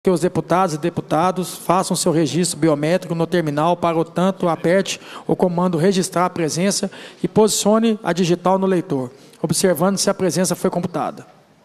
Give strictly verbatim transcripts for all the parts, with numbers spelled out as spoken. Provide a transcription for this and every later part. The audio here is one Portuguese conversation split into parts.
que os deputados e deputados façam seu registro biométrico no terminal para o tanto aperte o comando registrar a presença e posicione a digital no leitor, observando se a presença foi computada.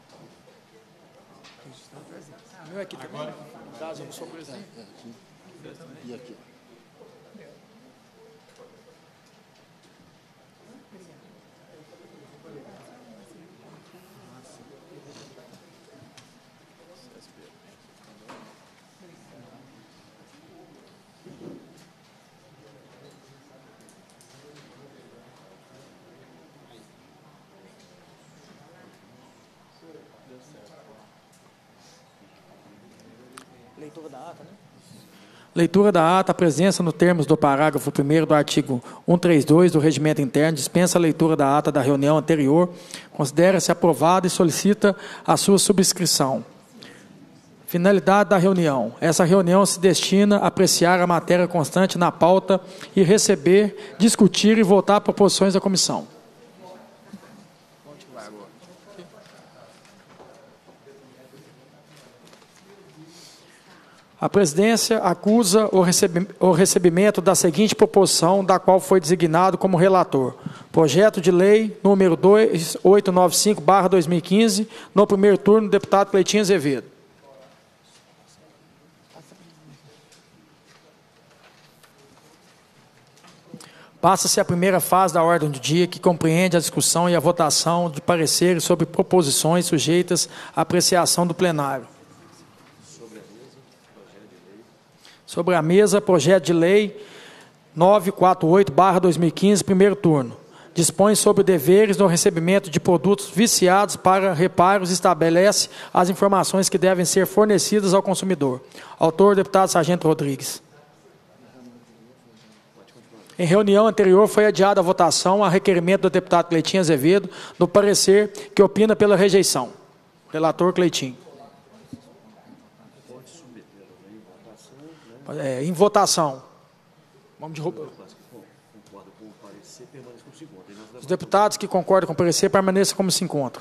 Leitura da ata, né? Leitura da ata, a presença nos termos do parágrafo primeiro do artigo cento e trinta e dois do Regimento Interno dispensa a leitura da ata da reunião anterior, considera-se aprovada e solicita a sua subscrição. Finalidade da reunião. Essa reunião se destina a apreciar a matéria constante na pauta e receber, discutir e votar proposições da comissão. A presidência acusa o, receb o recebimento da seguinte proposição, da qual foi designado como relator. Projeto de lei número dois mil oitocentos e noventa e cinco barra dois mil e quinze, no primeiro turno, deputado Cleitinho Azevedo. Passa-se a primeira fase da ordem do dia, que compreende a discussão e a votação de pareceres sobre proposições sujeitas à apreciação do plenário. Sobre a mesa, projeto de lei novecentos e quarenta e oito barra dois mil e quinze, primeiro turno. Dispõe sobre deveres no recebimento de produtos viciados para reparos e estabelece as informações que devem ser fornecidas ao consumidor. Autor, deputado Sargento Rodrigues. Em reunião anterior, foi adiada a votação a requerimento do deputado Cleitinho Azevedo, no parecer que opina pela rejeição. Relator Cleitinho. É, em votação. Vamos derrubar. Os deputados que concordam com o parecer permaneçam como se encontram.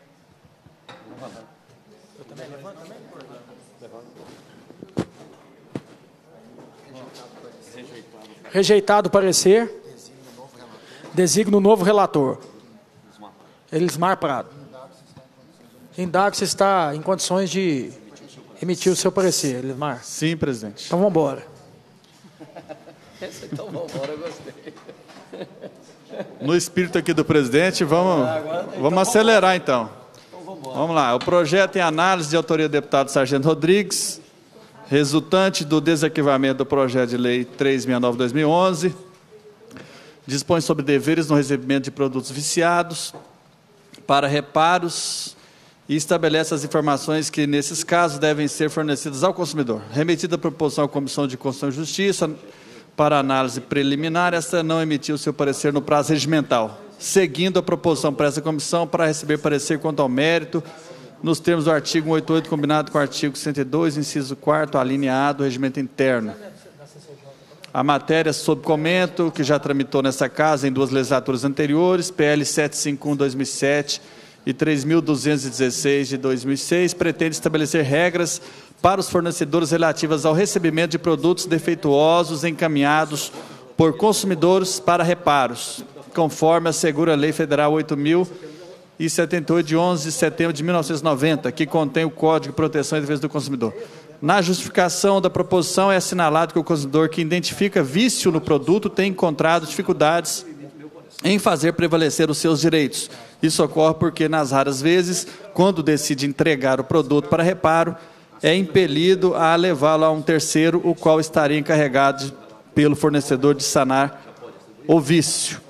Rejeitado o parecer, designa o novo relator. Elismar Prado. Indago se está em condições de emitiu o seu parecer, Elismar. Sim, presidente. Então, vamos embora. Então, vamos embora, eu gostei. No espírito aqui do presidente, vamos, vamos acelerar, então. Vamos lá. O projeto em análise de autoria do deputado Sargento Rodrigues, resultante do desarquivamento do projeto de lei trezentos e sessenta e nove barra dois mil e onze, dispõe sobre deveres no recebimento de produtos viciados para reparos e estabelece as informações que, nesses casos, devem ser fornecidas ao consumidor. Remetida a proposição à Comissão de Constituição e Justiça para análise preliminar, esta não emitiu seu parecer no prazo regimental, seguindo a proposição para essa comissão para receber parecer quanto ao mérito, nos termos do artigo cento e oitenta e oito, combinado com o artigo cento e dois, inciso quarto, a linha A do Regimento Interno. A matéria sob comento, que já tramitou nessa casa em duas legislaturas anteriores, P L setecentos e cinquenta e um de dois mil e sete e três mil duzentos e dezesseis de dois mil e seis, pretende estabelecer regras para os fornecedores relativas ao recebimento de produtos defeituosos encaminhados por consumidores para reparos, conforme assegura a Lei Federal oito mil e setenta e oito, de onze de setembro de mil novecentos e noventa, que contém o Código de Proteção e Defesa do Consumidor. Na justificação da proposição é assinalado que o consumidor que identifica vício no produto tem encontrado dificuldades em fazer prevalecer os seus direitos. Isso ocorre porque, nas raras vezes, quando decide entregar o produto para reparo, é impelido a levá-lo a um terceiro, o qual estaria encarregado de, pelo fornecedor de sanar o vício.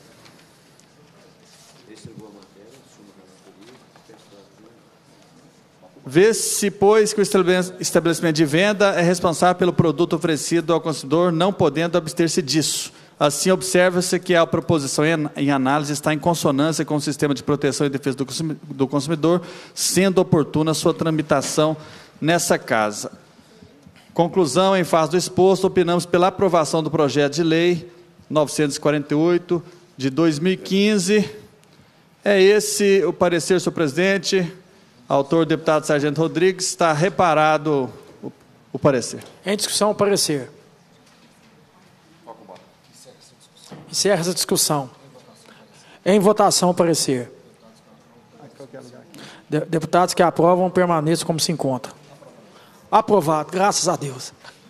Vê-se, pois, que o estabelecimento de venda é responsável pelo produto oferecido ao consumidor, não podendo abster-se disso. Assim, observa-se que a proposição em análise está em consonância com o sistema de proteção e defesa do consumidor, sendo oportuna a sua tramitação nessa casa. Conclusão, em face do exposto, opinamos pela aprovação do projeto de lei novecentos e quarenta e oito de dois mil e quinze. É esse o parecer, senhor presidente. Autor, deputado Sargento Rodrigues. Está reparado o parecer. Em discussão, o parecer. Encerra essa discussão. Em votação, o parecer. De- Deputados que aprovam, permaneçam como se encontram. Aprovado, graças a Deus.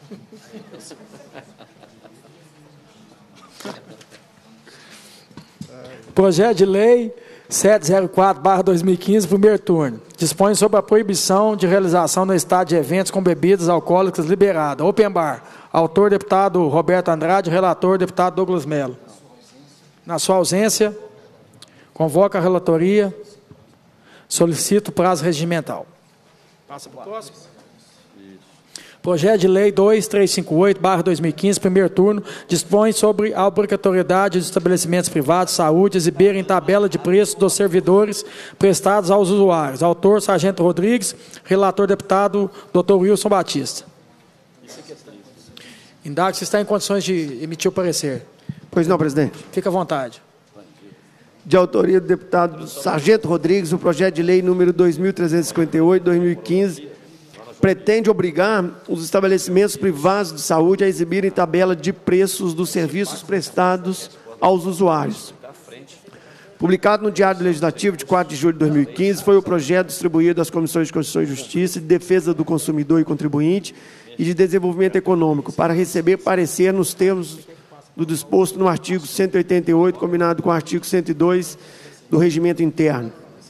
Projeto de Lei setecentos e quatro barra dois mil e quinze, primeiro turno. Dispõe sobre a proibição de realização no estado de eventos com bebidas alcoólicas liberadas. Open bar. Autor, deputado Roberto Andrade. Relator, deputado Douglas Mello. Na sua ausência, convoca a relatoria. Solicito prazo regimental. Passa para o próximo. Projeto de Lei dois mil trezentos e cinquenta e oito barra dois mil e quinze, primeiro turno, dispõe sobre a obrigatoriedade dos estabelecimentos privados de saúde exibirem tabela de preços dos servidores prestados aos usuários. Autor, Sargento Rodrigues. Relator, deputado doutor Wilson Batista. Indago se está em condições de emitir o parecer. Pois não, presidente. Fica à vontade. De autoria do deputado Sargento Rodrigues, o projeto de lei número dois mil trezentos e cinquenta e oito, dois mil e quinze, pretende obrigar os estabelecimentos privados de saúde a exibirem tabela de preços dos serviços prestados aos usuários. Publicado no Diário Legislativo de quatro de julho de dois mil e quinze, foi o projeto distribuído às Comissões de Constituição e Justiça, de Defesa do Consumidor e Contribuinte e de Desenvolvimento Econômico, para receber parecer nos termos do disposto no artigo cento e oitenta e oito, combinado com o artigo cento e dois do Regimento Interno.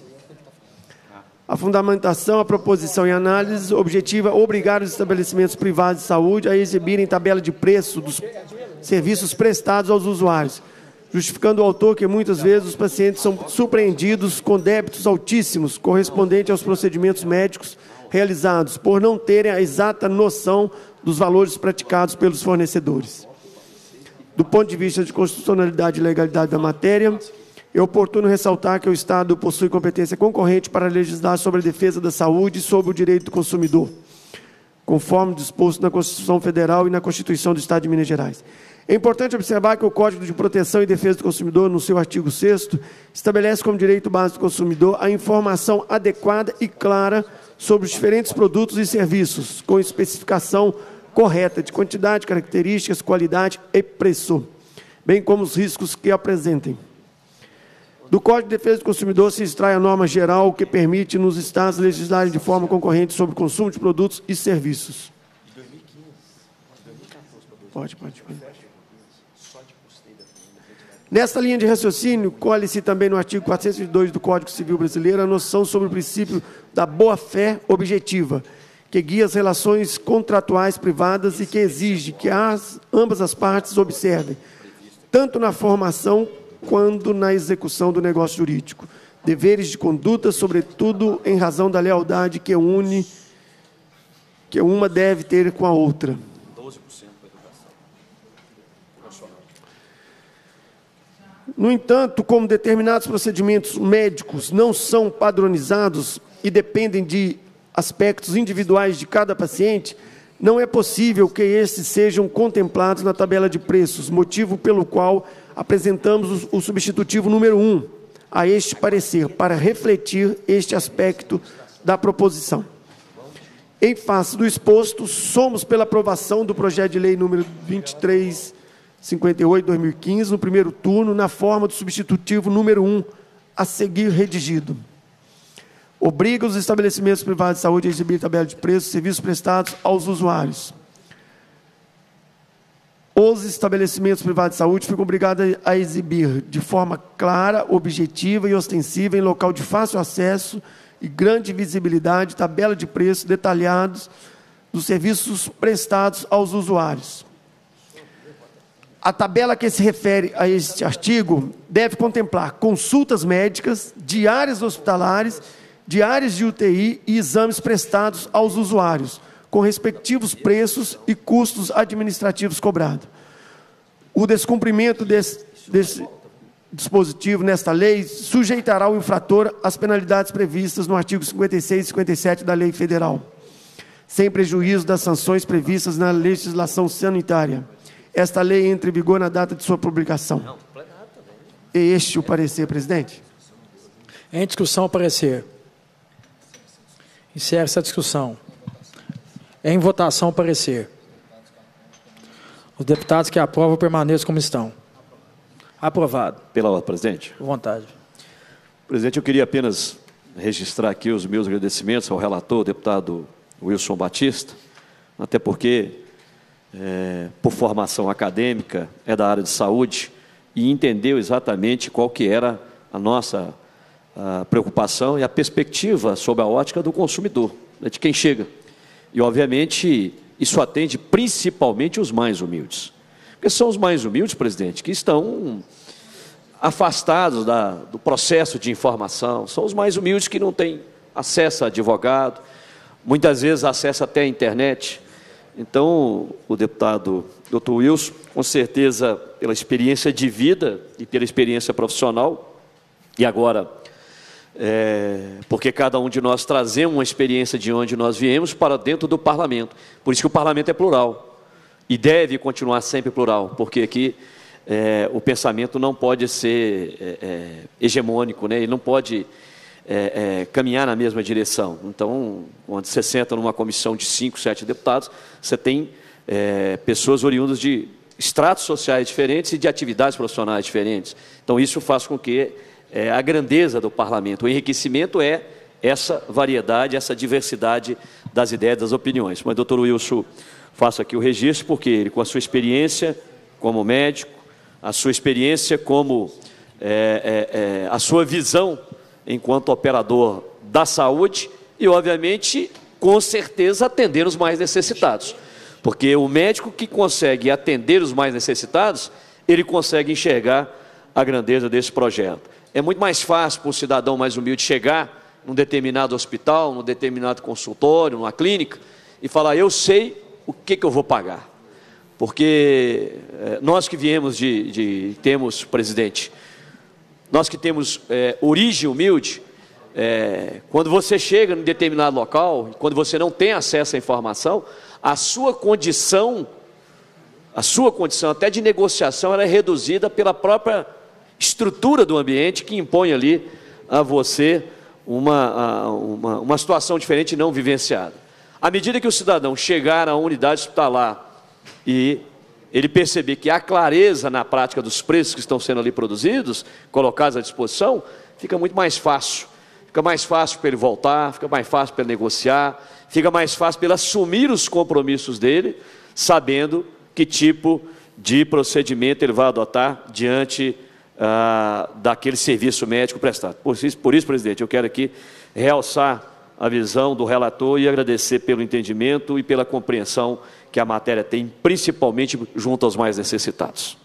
A fundamentação, a proposição e a análise objetiva obrigar os estabelecimentos privados de saúde a exibirem tabela de preço dos serviços prestados aos usuários, justificando o autor que muitas vezes os pacientes são surpreendidos com débitos altíssimos correspondentes aos procedimentos médicos realizados, por não terem a exata noção dos valores praticados pelos fornecedores. Do ponto de vista de constitucionalidade e legalidade da matéria, é oportuno ressaltar que o Estado possui competência concorrente para legislar sobre a defesa da saúde e sobre o direito do consumidor, conforme disposto na Constituição Federal e na Constituição do Estado de Minas Gerais. É importante observar que o Código de Proteção e Defesa do Consumidor, no seu artigo sexto, estabelece como direito básico do consumidor a informação adequada e clara sobre os diferentes produtos e serviços, com especificação correta de quantidade, características, qualidade e preço, bem como os riscos que apresentem. Do Código de Defesa do Consumidor se extrai a norma geral que permite nos estados legislarem de forma concorrente sobre o consumo de produtos e serviços. Pode, pode, pode. Nesta linha de raciocínio, colhe-se também no artigo quatrocentos e dois do Código Civil Brasileiro a noção sobre o princípio da boa-fé objetiva, que guia as relações contratuais privadas e que exige que as, ambas as partes observem, tanto na formação quanto na execução do negócio jurídico, deveres de conduta, sobretudo em razão da lealdade que une, que uma deve ter com a outra. No entanto, como determinados procedimentos médicos não são padronizados e dependem de aspectos individuais de cada paciente, não é possível que estes sejam contemplados na tabela de preços, motivo pelo qual apresentamos o substitutivo número um a este parecer, para refletir este aspecto da proposição. Em face do exposto, somos pela aprovação do projeto de lei número vinte e três cinquenta e oito, dois mil e quinze, no primeiro turno, na forma do substitutivo número um, a seguir redigido. Obriga os estabelecimentos privados de saúde a exibir tabela de preços e serviços prestados aos usuários. Os estabelecimentos privados de saúde ficam obrigados a exibir de forma clara, objetiva e ostensiva, em local de fácil acesso e grande visibilidade, tabela de preços detalhados dos serviços prestados aos usuários. A tabela que se refere a este artigo deve contemplar consultas médicas, diárias hospitalares, diárias de U T I e exames prestados aos usuários, com respectivos preços e custos administrativos cobrados. O descumprimento desse, desse dispositivo nesta lei sujeitará o infrator às penalidades previstas no artigo cinquenta e seis e cinquenta e sete da Lei Federal, sem prejuízo das sanções previstas na legislação sanitária. Esta lei entra em vigor na data de sua publicação. É este o parecer, presidente. Em discussão, o parecer. Encerra essa discussão. Em votação, parecer. Os deputados que aprovam permaneçam como estão. Aprovado. Pela ordem, presidente. À vontade. Presidente, eu queria apenas registrar aqui os meus agradecimentos ao relator, o deputado Wilson Batista, até porque, é, por formação acadêmica, é da área de saúde e entendeu exatamente qual que era a nossa a preocupação e a perspectiva sob a ótica do consumidor, né, de quem chega. E, obviamente, isso atende principalmente os mais humildes. Porque são os mais humildes, presidente, que estão afastados da, do processo de informação, são os mais humildes que não têm acesso a advogado, muitas vezes acesso até à internet. Então, o deputado doutor Wilson, com certeza, pela experiência de vida e pela experiência profissional, e agora, é, porque cada um de nós trazemos uma experiência de onde nós viemos para dentro do parlamento. Por isso que o parlamento é plural, e deve continuar sempre plural, porque aqui é, o pensamento não pode ser é, é, hegemônico, né? Ele não pode é, é, caminhar na mesma direção. Então, quando você senta numa comissão de cinco, sete deputados, você tem é, pessoas oriundas de estratos sociais diferentes e de atividades profissionais diferentes. Então, isso faz com que é, a grandeza do parlamento, o enriquecimento é essa variedade, essa diversidade das ideias, das opiniões. Mas, doutor Wilson, faço aqui o registro, porque ele, com a sua experiência como médico, a sua experiência como é, é, é, a sua visão enquanto operador da saúde e, obviamente, com certeza, atender os mais necessitados. Porque o médico que consegue atender os mais necessitados, ele consegue enxergar a grandeza desse projeto. É muito mais fácil para o cidadão mais humilde chegar num determinado hospital, num determinado consultório, numa clínica, e falar, eu sei o que, que eu vou pagar. Porque é, nós que viemos de, de, temos, presidente, nós que temos é, origem humilde, é, quando você chega em determinado local, quando você não tem acesso à informação, a sua condição, a sua condição até de negociação, ela é reduzida pela própria estrutura do ambiente que impõe ali a você uma, a, uma, uma situação diferente não vivenciada. À medida que o cidadão chegar à unidade hospitalar e ele perceber que há clareza na prática dos preços que estão sendo ali produzidos, colocados à disposição, fica muito mais fácil. Fica mais fácil para ele voltar, fica mais fácil para ele negociar, fica mais fácil para ele assumir os compromissos dele, sabendo que tipo de procedimento ele vai adotar diante ah, daquele serviço médico prestado. Por isso, por isso, presidente, eu quero aqui realçar a visão do relator e agradecer pelo entendimento e pela compreensão que a matéria tem, principalmente junto aos mais necessitados.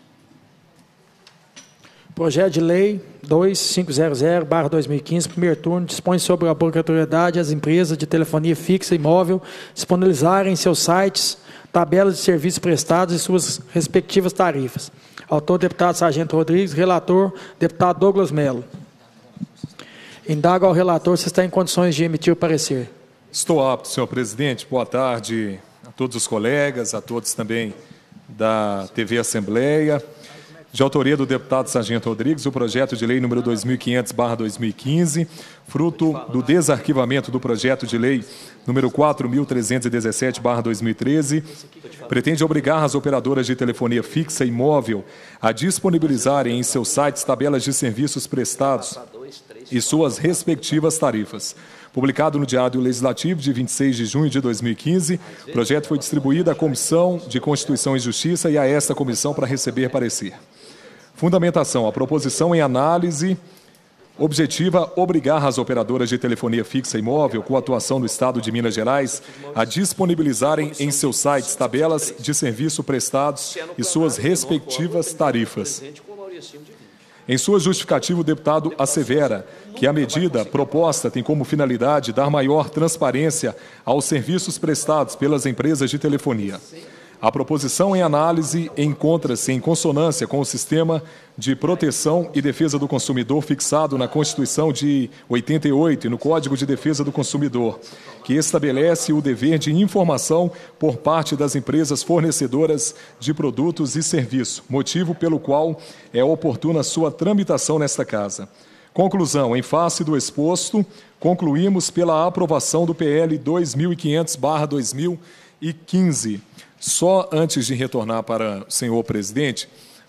Projeto de Lei dois mil quinhentos barra dois mil e quinze, primeiro turno, dispõe sobre a obrigatoriedade às empresas de telefonia fixa e móvel disponibilizarem em seus sites tabelas de serviços prestados e suas respectivas tarifas. Autor, deputado Sargento Rodrigues. Relator, deputado Douglas Mello. Indago ao relator se está em condições de emitir o parecer. Estou apto, senhor presidente. Boa tarde a todos os colegas, a todos também da T V Assembleia. De autoria do deputado Sargento Rodrigues, o projeto de lei número dois mil e quinhentos barra dois mil e quinze, fruto do desarquivamento do projeto de lei número quatro mil trezentos e dezessete barra dois mil e treze, pretende obrigar as operadoras de telefonia fixa e móvel a disponibilizarem em seus sites tabelas de serviços prestados e suas respectivas tarifas. Publicado no Diário Legislativo de vinte e seis de junho de dois mil e quinze, o projeto foi distribuído à Comissão de Constituição e Justiça e a esta comissão para receber parecer. Fundamentação: a proposição em análise objetiva obrigar as operadoras de telefonia fixa e móvel, com atuação do Estado de Minas Gerais, a disponibilizarem em seus sites tabelas de serviço prestados e suas respectivas tarifas. Em sua justificativa, o deputado assevera que a medida proposta tem como finalidade dar maior transparência aos serviços prestados pelas empresas de telefonia. A proposição em análise encontra-se em consonância com o sistema de proteção e defesa do consumidor fixado na Constituição de oitenta e oito e no Código de Defesa do Consumidor, que estabelece o dever de informação por parte das empresas fornecedoras de produtos e serviços, motivo pelo qual é oportuna sua tramitação nesta Casa. Conclusão: em face do exposto, concluímos pela aprovação do P L dois mil e quinhentos barra dois mil e quinze. Só antes de retornar para o senhor presidente,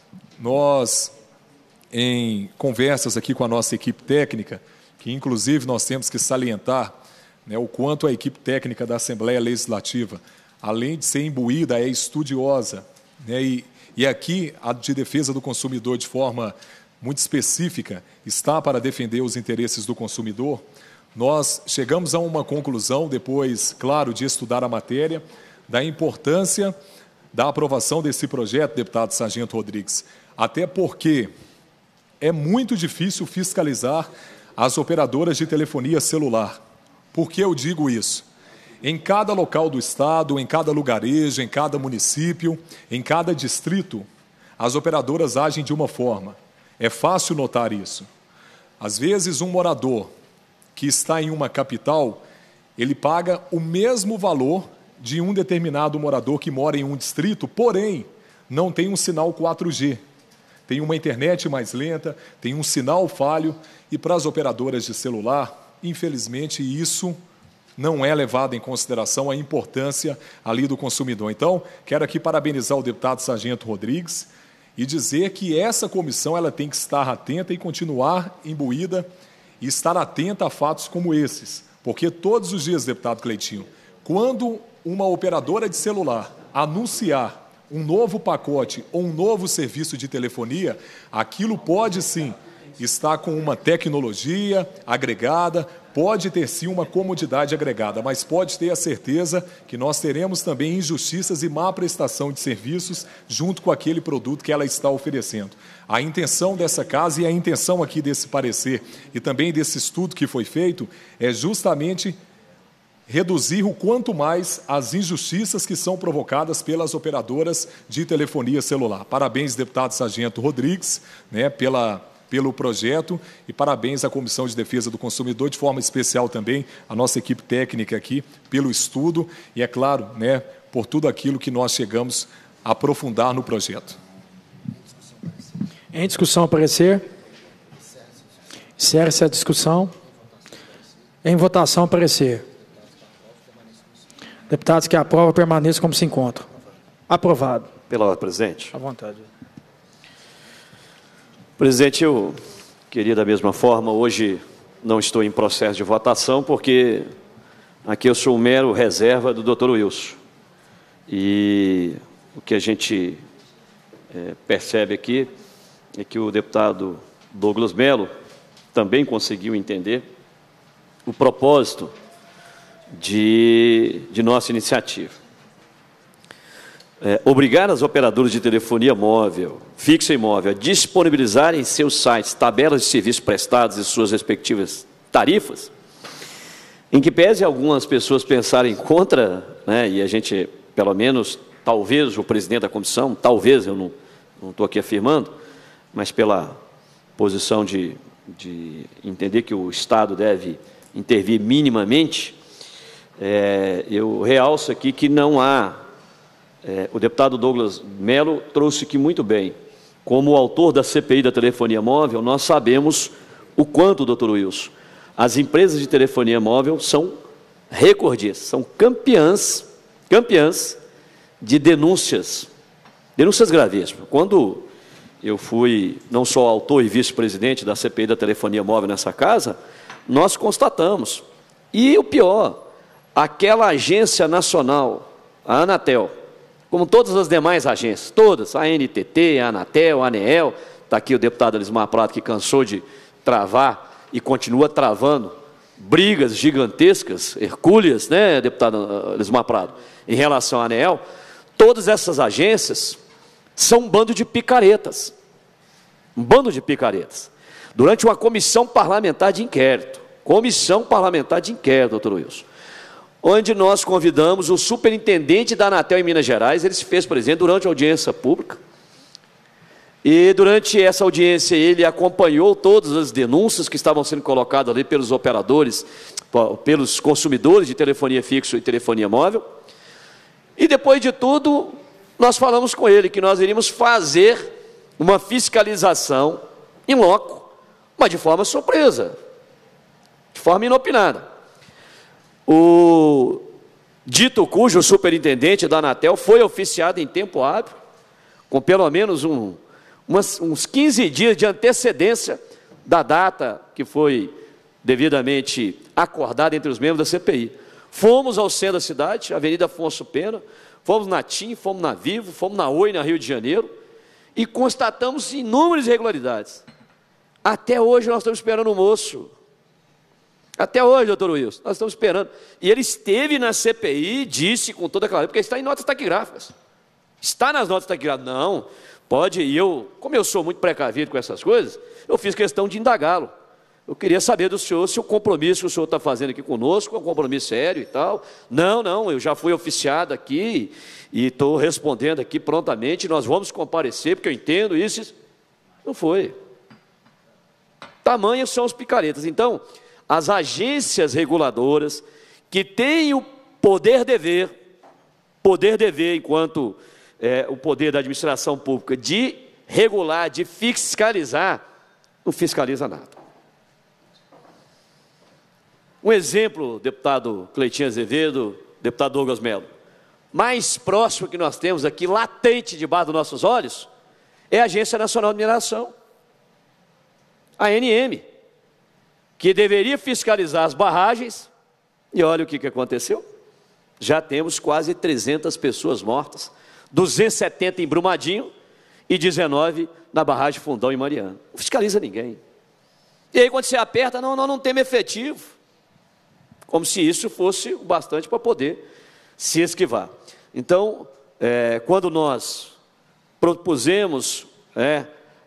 nós, em conversas aqui com a nossa equipe técnica, que inclusive nós temos que salientar, né, o quanto a equipe técnica da Assembleia Legislativa, além de ser imbuída, é estudiosa, né, e, e aqui a de defesa do consumidor de forma muito específica está para defender os interesses do consumidor. Nós chegamos a uma conclusão, depois, claro, de estudar a matéria, da importância da aprovação desse projeto, deputado Sargento Rodrigues, até porque é muito difícil fiscalizar as operadoras de telefonia celular. Por que eu digo isso? Em cada local do Estado, em cada lugarejo, em cada município, em cada distrito, as operadoras agem de uma forma. É fácil notar isso. Às vezes, um morador que está em uma capital, ele paga o mesmo valor de um determinado morador que mora em um distrito, porém, não tem um sinal quatro G. Tem uma internet mais lenta, tem um sinal falho, e para as operadoras de celular, infelizmente, isso não é levado em consideração a importância ali do consumidor. Então, quero aqui parabenizar o deputado Sargento Rodrigues e dizer que essa comissão ela tem que estar atenta e continuar imbuída e estar atenta a fatos como esses. Porque todos os dias, deputado Cleitinho, quando uma operadora de celular anunciar um novo pacote ou um novo serviço de telefonia, aquilo pode sim estar com uma tecnologia agregada, pode ter sim uma comodidade agregada, mas pode ter a certeza que nós teremos também injustiças e má prestação de serviços junto com aquele produto que ela está oferecendo. A intenção dessa casa e a intenção aqui desse parecer e também desse estudo que foi feito é justamente reduzir o quanto mais as injustiças que são provocadas pelas operadoras de telefonia celular. Parabéns, deputado Sargento Rodrigues, né, pela, pelo projeto e parabéns à Comissão de Defesa do Consumidor, de forma especial também a nossa equipe técnica aqui, pelo estudo e, é claro, né, por tudo aquilo que nós chegamos a aprofundar no projeto. Em discussão, parecer. Encerra-se a discussão. Em votação, parecer. Deputados que aprovam, permaneçam como se encontram. Aprovado. Pela ordem, presidente. À vontade. Presidente, eu queria da mesma forma, hoje não estou em processo de votação, porque aqui eu sou um mero reserva do doutor Wilson. E o que a gente é, percebe aqui é que o deputado Douglas Melo também conseguiu entender o propósito De, de nossa iniciativa. É, obrigar as operadoras de telefonia móvel, fixa e móvel, a disponibilizarem em seus sites tabelas de serviços prestados e suas respectivas tarifas, em que pese algumas pessoas pensarem contra, né, e a gente, pelo menos, talvez o presidente da comissão, talvez, eu não não estou aqui afirmando, mas pela posição de, de entender que o Estado deve intervir minimamente, É, eu realço aqui que não há, é, o deputado Douglas Melo trouxe aqui muito bem, como autor da C P I da telefonia móvel, nós sabemos o quanto, doutor Wilson, as empresas de telefonia móvel são recordistas, são campeãs, campeãs de denúncias, denúncias gravíssimas. Quando eu fui não só autor e vice-presidente da C P I da telefonia móvel nessa casa, nós constatamos, e o pior, aquela agência nacional, a Anatel, como todas as demais agências, todas, a N T T, a Anatel, a ANEEL, está aqui o deputado Elismar Prado, que cansou de travar e continua travando brigas gigantescas, hercúleas, né, deputado Elismar Prado, em relação à ANEEL, todas essas agências são um bando de picaretas, um bando de picaretas. Durante uma comissão parlamentar de inquérito, comissão parlamentar de inquérito, doutor Wilson, onde nós convidamos o superintendente da Anatel em Minas Gerais, ele se fez presente durante a audiência pública, e durante essa audiência ele acompanhou todas as denúncias que estavam sendo colocadas ali pelos operadores, pelos consumidores de telefonia fixa e telefonia móvel, e depois de tudo, nós falamos com ele que nós iríamos fazer uma fiscalização in loco, mas de forma surpresa, de forma inopinada. O dito cujo superintendente da Anatel foi oficiado em tempo hábil, com pelo menos um, umas, uns quinze dias de antecedência da data que foi devidamente acordada entre os membros da C P I. Fomos ao centro da cidade, Avenida Afonso Pena, fomos na TIM, fomos na Vivo, fomos na Oi, na Rio de Janeiro, e constatamos inúmeras irregularidades. Até hoje nós estamos esperando o moço. Até hoje, doutor Wilson, nós estamos esperando. E ele esteve na C P I, disse com toda clareza, porque está em notas taquigráficas. Está nas notas taquigráficas. Não, pode, e eu, como eu sou muito precavido com essas coisas, eu fiz questão de indagá-lo. Eu queria saber do senhor se o compromisso que o senhor está fazendo aqui conosco é um compromisso sério e tal. Não, não, eu já fui oficiado aqui e estou respondendo aqui prontamente, nós vamos comparecer, porque eu entendo isso. isso. Não foi. Tamanhos são os picaretas. Então, as agências reguladoras que têm o poder-dever, poder-dever enquanto é, o poder da administração pública de regular, de fiscalizar, não fiscaliza nada. Um exemplo, deputado Cleitinho Azevedo, deputado Douglas Mello, mais próximo que nós temos aqui, latente debaixo dos nossos olhos, é a Agência Nacional de Mineração, a A N M, que deveria fiscalizar as barragens, e olha o que, que aconteceu. Já temos quase trezentas pessoas mortas, duzentos e setenta em Brumadinho e dezenove na barragem Fundão em Mariana. Não fiscaliza ninguém. E aí quando você aperta, não, não, não temos efetivo. Como se isso fosse o bastante para poder se esquivar. Então, é, quando nós propusemos, é,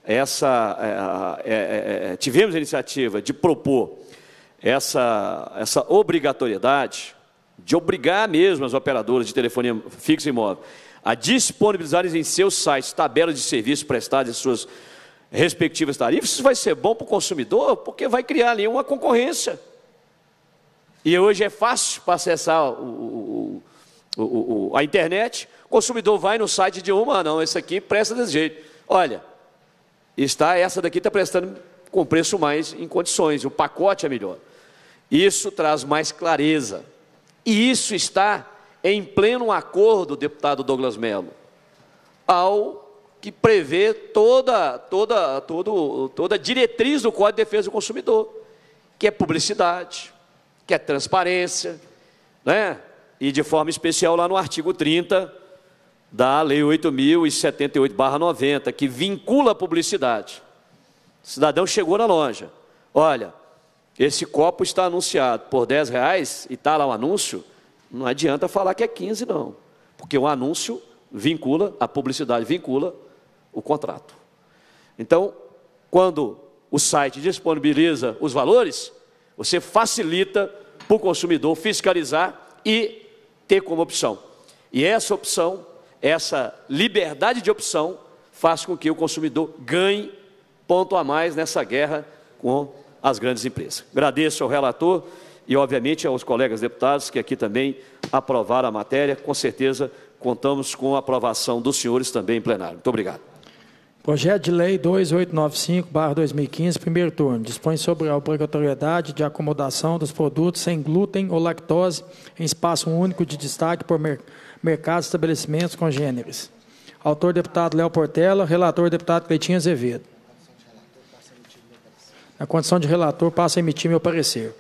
essa, é, é, é, tivemos a iniciativa de propor essa, essa obrigatoriedade, de obrigar mesmo as operadoras de telefonia fixa e móvel a disponibilizarem em seus sites tabelas de serviços prestados em suas respectivas tarifas, isso vai ser bom para o consumidor, porque vai criar ali uma concorrência. E hoje é fácil para acessar o, o, o, o, a internet, o consumidor vai no site de uma, ah, não, esse aqui presta desse jeito. Olha, está, essa daqui está prestando com preço mais em condições, o pacote é melhor. Isso traz mais clareza. E isso está em pleno acordo, deputado Douglas Mello, ao que prevê toda, toda, todo, toda a diretriz do Código de Defesa do Consumidor, que é publicidade, que é transparência, né? E de forma especial lá no artigo trinta da Lei oito mil e setenta e oito barra noventa, que vincula a publicidade. O cidadão chegou na loja, olha, esse copo está anunciado por dez reais e está lá o anúncio, não adianta falar que é quinze não, porque o anúncio vincula, a publicidade vincula o contrato. Então, quando o site disponibiliza os valores, você facilita para o consumidor fiscalizar e ter como opção. E essa opção, essa liberdade de opção, faz com que o consumidor ganhe ponto a mais nessa guerra com as grandes empresas. Agradeço ao relator e, obviamente, aos colegas deputados que aqui também aprovaram a matéria. Com certeza, contamos com a aprovação dos senhores também em plenário. Muito obrigado. Projeto de Lei dois mil oitocentos e noventa e cinco barra dois mil e quinze, primeiro turno, dispõe sobre a obrigatoriedade de acomodação dos produtos sem glúten ou lactose em espaço único de destaque por mer mercados e estabelecimentos congêneres. Autor, deputado Léo Portela, relator, deputado Cleitinho Azevedo. Na condição de relator, passo a emitir meu parecer.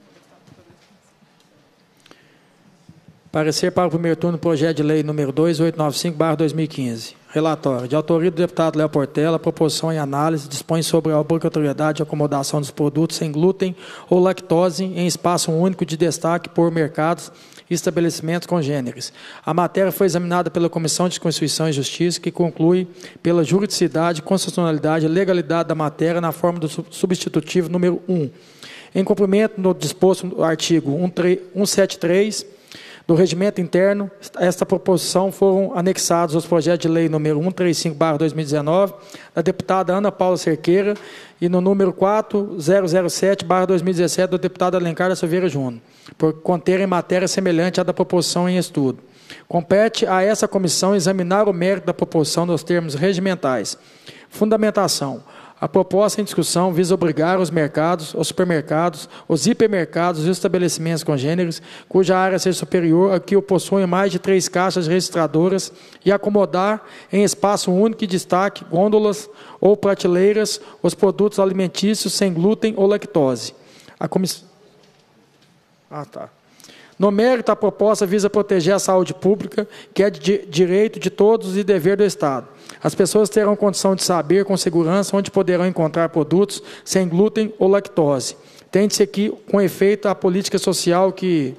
Parecer para o primeiro turno do projeto de lei número dois mil oitocentos e noventa e cinco barra dois mil e quinze. Relatório. De autoria do deputado Léo Portela, a proposição em análise dispõe sobre a obrigatoriedade de acomodação dos produtos sem glúten ou lactose em espaço único de destaque por mercados e estabelecimentos congêneres. A matéria foi examinada pela Comissão de Constituição e Justiça, que conclui pela juridicidade, constitucionalidade e legalidade da matéria na forma do substitutivo número um. Em cumprimento do disposto no artigo cento e setenta e três do Regimento Interno, esta proposição foram anexados aos projetos de lei número cento e trinta e cinco barra dois mil e dezenove, da deputada Ana Paula Cerqueira, e no número quatro mil sete barra dois mil e dezessete, do deputado Alencar da Silveira Júnior, por conterem matéria semelhante à da proposição em estudo. Compete a essa comissão examinar o mérito da proposição nos termos regimentais. Fundamentação. A proposta em discussão visa obrigar os mercados, os supermercados, os hipermercados e os estabelecimentos congêneres, cuja área seja superior a que o possuem mais de três caixas registradoras, e acomodar em espaço único e destaque, gôndolas ou prateleiras, os produtos alimentícios sem glúten ou lactose. A comissão... Ah, tá. No mérito, a proposta visa proteger a saúde pública, que é de direito de todos e dever do Estado. As pessoas terão condição de saber com segurança onde poderão encontrar produtos sem glúten ou lactose. Tende-se aqui, com efeito, a política social que...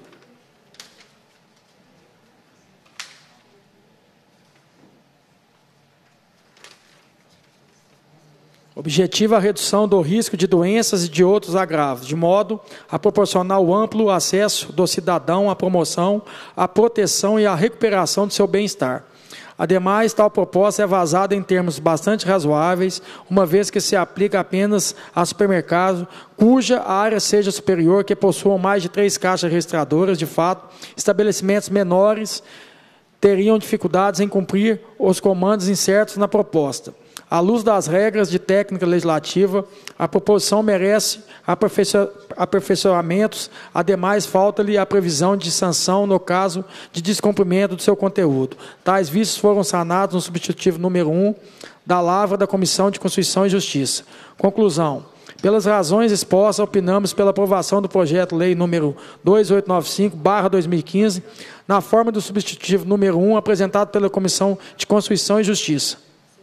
Objetiva a redução do risco de doenças e de outros agravos, de modo a proporcionar o amplo acesso do cidadão à promoção, à proteção e à recuperação do seu bem-estar. Ademais, tal proposta é vazada em termos bastante razoáveis, uma vez que se aplica apenas a supermercados cuja área seja superior, que possuam mais de três caixas registradoras. De fato, estabelecimentos menores teriam dificuldades em cumprir os comandos incertos na proposta. À luz das regras de técnica legislativa, a proposição merece aperfeiçoamentos, ademais falta-lhe a previsão de sanção no caso de descumprimento do seu conteúdo. Tais vícios foram sanados no substitutivo número um da lavra da Comissão de Constituição e Justiça. Conclusão. Pelas razões expostas, opinamos pela aprovação do projeto-lei número dois mil oitocentos e noventa e cinco barra dois mil e quinze, na forma do substitutivo número um, apresentado pela Comissão de Constituição e Justiça.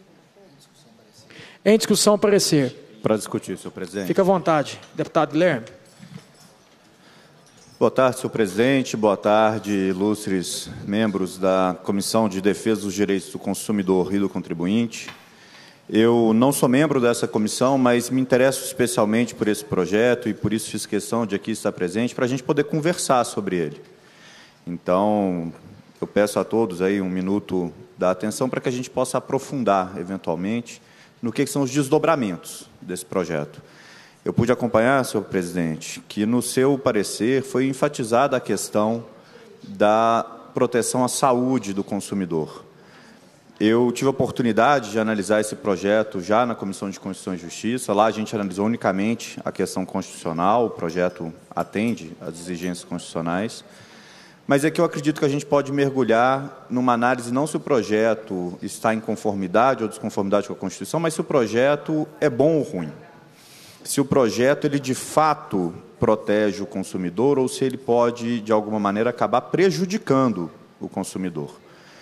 Em discussão, parecer. Para discutir, senhor presidente. Fica à vontade, deputado Guilherme. Boa tarde, senhor presidente. Boa tarde, ilustres membros da Comissão de Defesa dos Direitos do Consumidor e do Contribuinte. Eu não sou membro dessa comissão, mas me interesso especialmente por esse projeto e por isso fiz questão de aqui estar presente para a gente poder conversar sobre ele. Então, eu peço a todos aí um minuto da atenção para que a gente possa aprofundar, eventualmente, no que são os desdobramentos desse projeto. Eu pude acompanhar, senhor presidente, que no seu parecer foi enfatizada a questão da proteção à saúde do consumidor. Eu tive a oportunidade de analisar esse projeto já na Comissão de Constituição e Justiça. Lá a gente analisou unicamente a questão constitucional, o projeto atende às exigências constitucionais. Mas é que eu acredito que a gente pode mergulhar numa análise não se o projeto está em conformidade ou desconformidade com a Constituição, mas se o projeto é bom ou ruim. Se o projeto, ele de fato protege o consumidor ou se ele pode, de alguma maneira, acabar prejudicando o consumidor.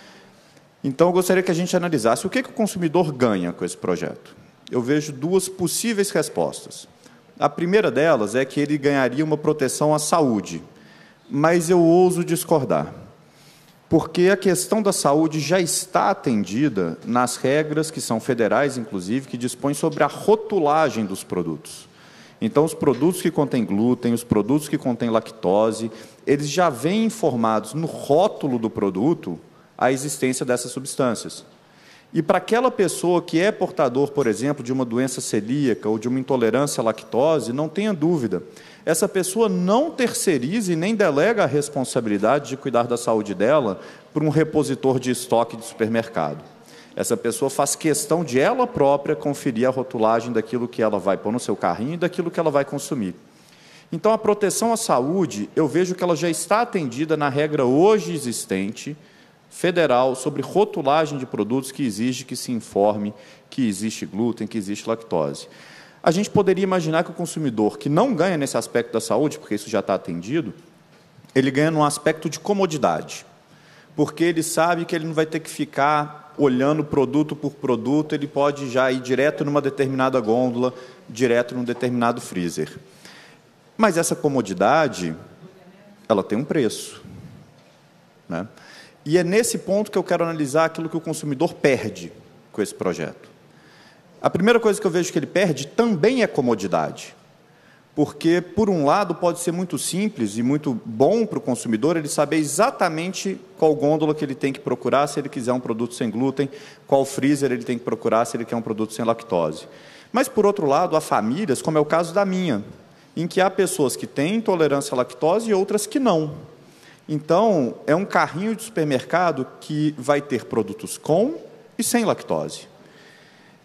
Então, eu gostaria que a gente analisasse o que, que o consumidor ganha com esse projeto. Eu vejo duas possíveis respostas. A primeira delas é que ele ganharia uma proteção à saúde, mas eu ouso discordar, porque a questão da saúde já está atendida nas regras que são federais, inclusive, que dispõem sobre a rotulagem dos produtos. Então, os produtos que contêm glúten, os produtos que contêm lactose, eles já vêm informados no rótulo do produto a existência dessas substâncias. E para aquela pessoa que é portador, por exemplo, de uma doença celíaca ou de uma intolerância à lactose, não tenha dúvida, essa pessoa não terceiriza e nem delega a responsabilidade de cuidar da saúde dela por um repositor de estoque de supermercado. Essa pessoa faz questão de ela própria conferir a rotulagem daquilo que ela vai pôr no seu carrinho e daquilo que ela vai consumir. Então, a proteção à saúde, eu vejo que ela já está atendida na regra hoje existente, federal, sobre rotulagem de produtos que exige que se informe que existe glúten, que existe lactose. A gente poderia imaginar que o consumidor que não ganha nesse aspecto da saúde, porque isso já está atendido, ele ganha num aspecto de comodidade, porque ele sabe que ele não vai ter que ficar olhando produto por produto, ele pode já ir direto numa determinada gôndola, direto num determinado freezer. Mas essa comodidade, ela tem um preço, né? E é nesse ponto que eu quero analisar aquilo que o consumidor perde com esse projeto. A primeira coisa que eu vejo que ele perde também é comodidade, porque, por um lado, pode ser muito simples e muito bom para o consumidor ele saber exatamente qual gôndola que ele tem que procurar se ele quiser um produto sem glúten, qual freezer ele tem que procurar se ele quer um produto sem lactose. Mas, por outro lado, há famílias, como é o caso da minha, em que há pessoas que têm intolerância à lactose e outras que não. Então, é um carrinho de supermercado que vai ter produtos com e sem lactose.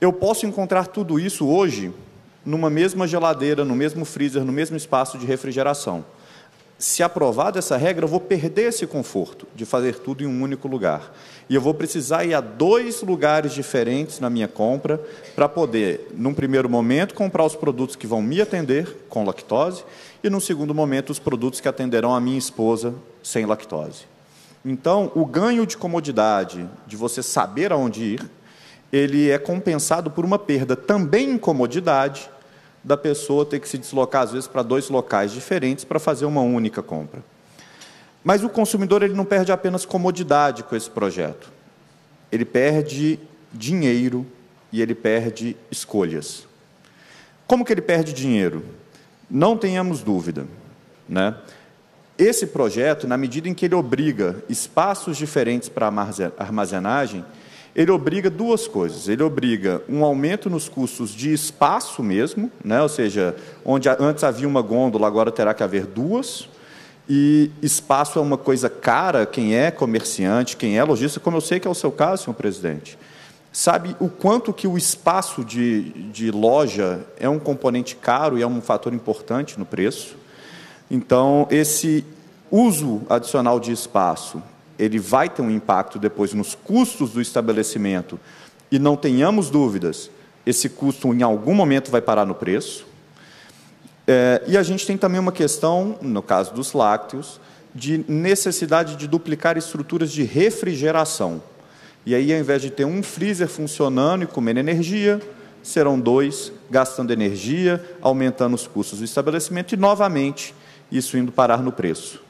Eu posso encontrar tudo isso hoje numa mesma geladeira, no mesmo freezer, no mesmo espaço de refrigeração. Se aprovada essa regra, eu vou perder esse conforto de fazer tudo em um único lugar. E eu vou precisar ir a dois lugares diferentes na minha compra para poder, num primeiro momento, comprar os produtos que vão me atender com lactose e, num segundo momento, os produtos que atenderão a minha esposa sem lactose. Então, o ganho de comodidade, de você saber aonde ir, ele é compensado por uma perda também em comodidade da pessoa ter que se deslocar, às vezes, para dois locais diferentes para fazer uma única compra. Mas o consumidor ele não perde apenas comodidade com esse projeto. Ele perde dinheiro e ele perde escolhas. Como que ele perde dinheiro? Não tenhamos dúvida, né? Esse projeto, na medida em que ele obriga espaços diferentes para armazenagem, ele obriga duas coisas. Ele obriga um aumento nos custos de espaço mesmo, né? Ou seja, onde antes havia uma gôndola, agora terá que haver duas. E espaço é uma coisa cara, quem é comerciante, quem é lojista, como eu sei que é o seu caso, senhor presidente, sabe o quanto que o espaço de, de loja é um componente caro e é um fator importante no preço. Então, esse uso adicional de espaço, ele vai ter um impacto depois nos custos do estabelecimento, e não tenhamos dúvidas, esse custo em algum momento vai parar no preço. É, e a gente tem também uma questão, no caso dos lácteos, de necessidade de duplicar estruturas de refrigeração. E aí, ao invés de ter um freezer funcionando e comendo energia, serão dois, gastando energia, aumentando os custos do estabelecimento e, novamente, isso indo parar no preço.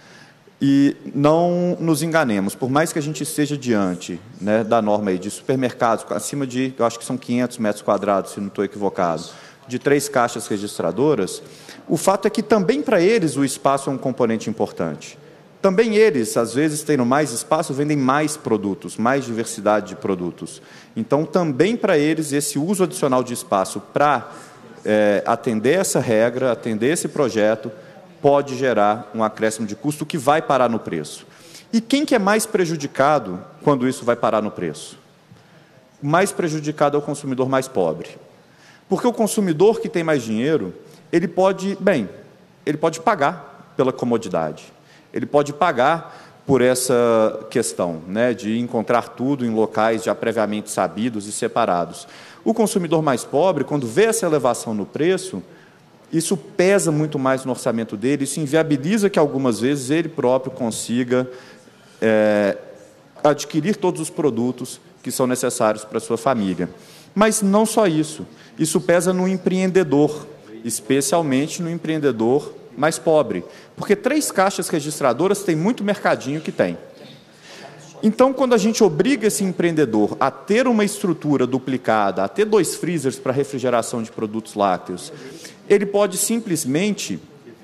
E não nos enganemos, por mais que a gente esteja diante, né, da norma aí de supermercados, acima de, eu acho que são quinhentos metros quadrados, se não estou equivocado, de três caixas registradoras, o fato é que também para eles o espaço é um componente importante. Também eles, às vezes, tendo mais espaço, vendem mais produtos, mais diversidade de produtos. Então, também para eles, esse uso adicional de espaço para é, atender essa regra, atender esse projeto, pode gerar um acréscimo de custo que vai parar no preço. E quem que é mais prejudicado quando isso vai parar no preço? O mais prejudicado é o consumidor mais pobre. Porque o consumidor que tem mais dinheiro, ele pode, bem, ele pode pagar pela comodidade. Ele pode pagar por essa questão, né, de encontrar tudo em locais já previamente sabidos e separados. O consumidor mais pobre, quando vê essa elevação no preço, isso pesa muito mais no orçamento dele, isso inviabiliza que algumas vezes ele próprio consiga é, adquirir todos os produtos que são necessários para a sua família. Mas não só isso, isso pesa no empreendedor, especialmente no empreendedor mais pobre, porque três caixas registradoras tem muito mercadinho que tem. Então, quando a gente obriga esse empreendedor a ter uma estrutura duplicada, a ter dois freezers para refrigeração de produtos lácteos, ele pode simplesmente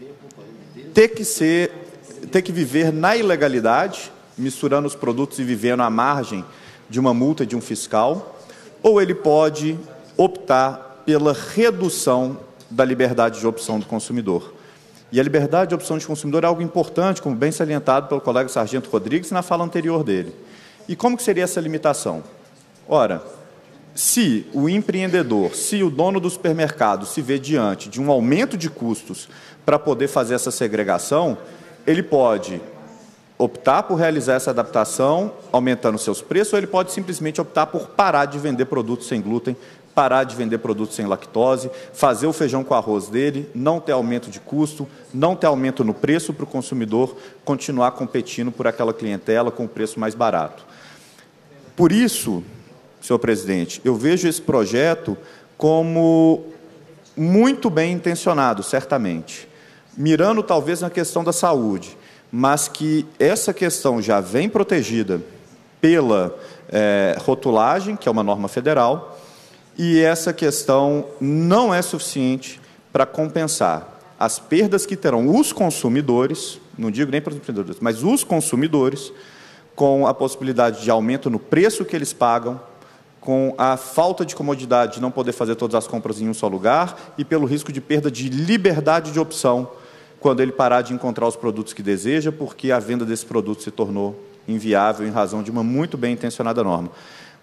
ter que, ser, ter que viver na ilegalidade, misturando os produtos e vivendo à margem de uma multa de um fiscal, ou ele pode optar pela redução da liberdade de opção do consumidor. E a liberdade de opção de consumidor é algo importante, como bem salientado pelo colega Sargento Rodrigues na fala anterior dele. E como que seria essa limitação? Ora, se o empreendedor, se o dono do supermercado se vê diante de um aumento de custos para poder fazer essa segregação, ele pode optar por realizar essa adaptação, aumentando seus preços, ou ele pode simplesmente optar por parar de vender produtos sem glúten, parar de vender produtos sem lactose, fazer o feijão com arroz dele, não ter aumento de custo, não ter aumento no preço para o consumidor, continuar competindo por aquela clientela com o preço mais barato. Por isso, senhor presidente, eu vejo esse projeto como muito bem intencionado, certamente, mirando talvez na questão da saúde, mas que essa questão já vem protegida pela é, rotulagem, que é uma norma federal, e essa questão não é suficiente para compensar as perdas que terão os consumidores, não digo nem para os empreendedores, mas os consumidores, com a possibilidade de aumento no preço que eles pagam, com a falta de comodidade de não poder fazer todas as compras em um só lugar e pelo risco de perda de liberdade de opção quando ele parar de encontrar os produtos que deseja, porque a venda desse produto se tornou inviável em razão de uma muito bem intencionada norma.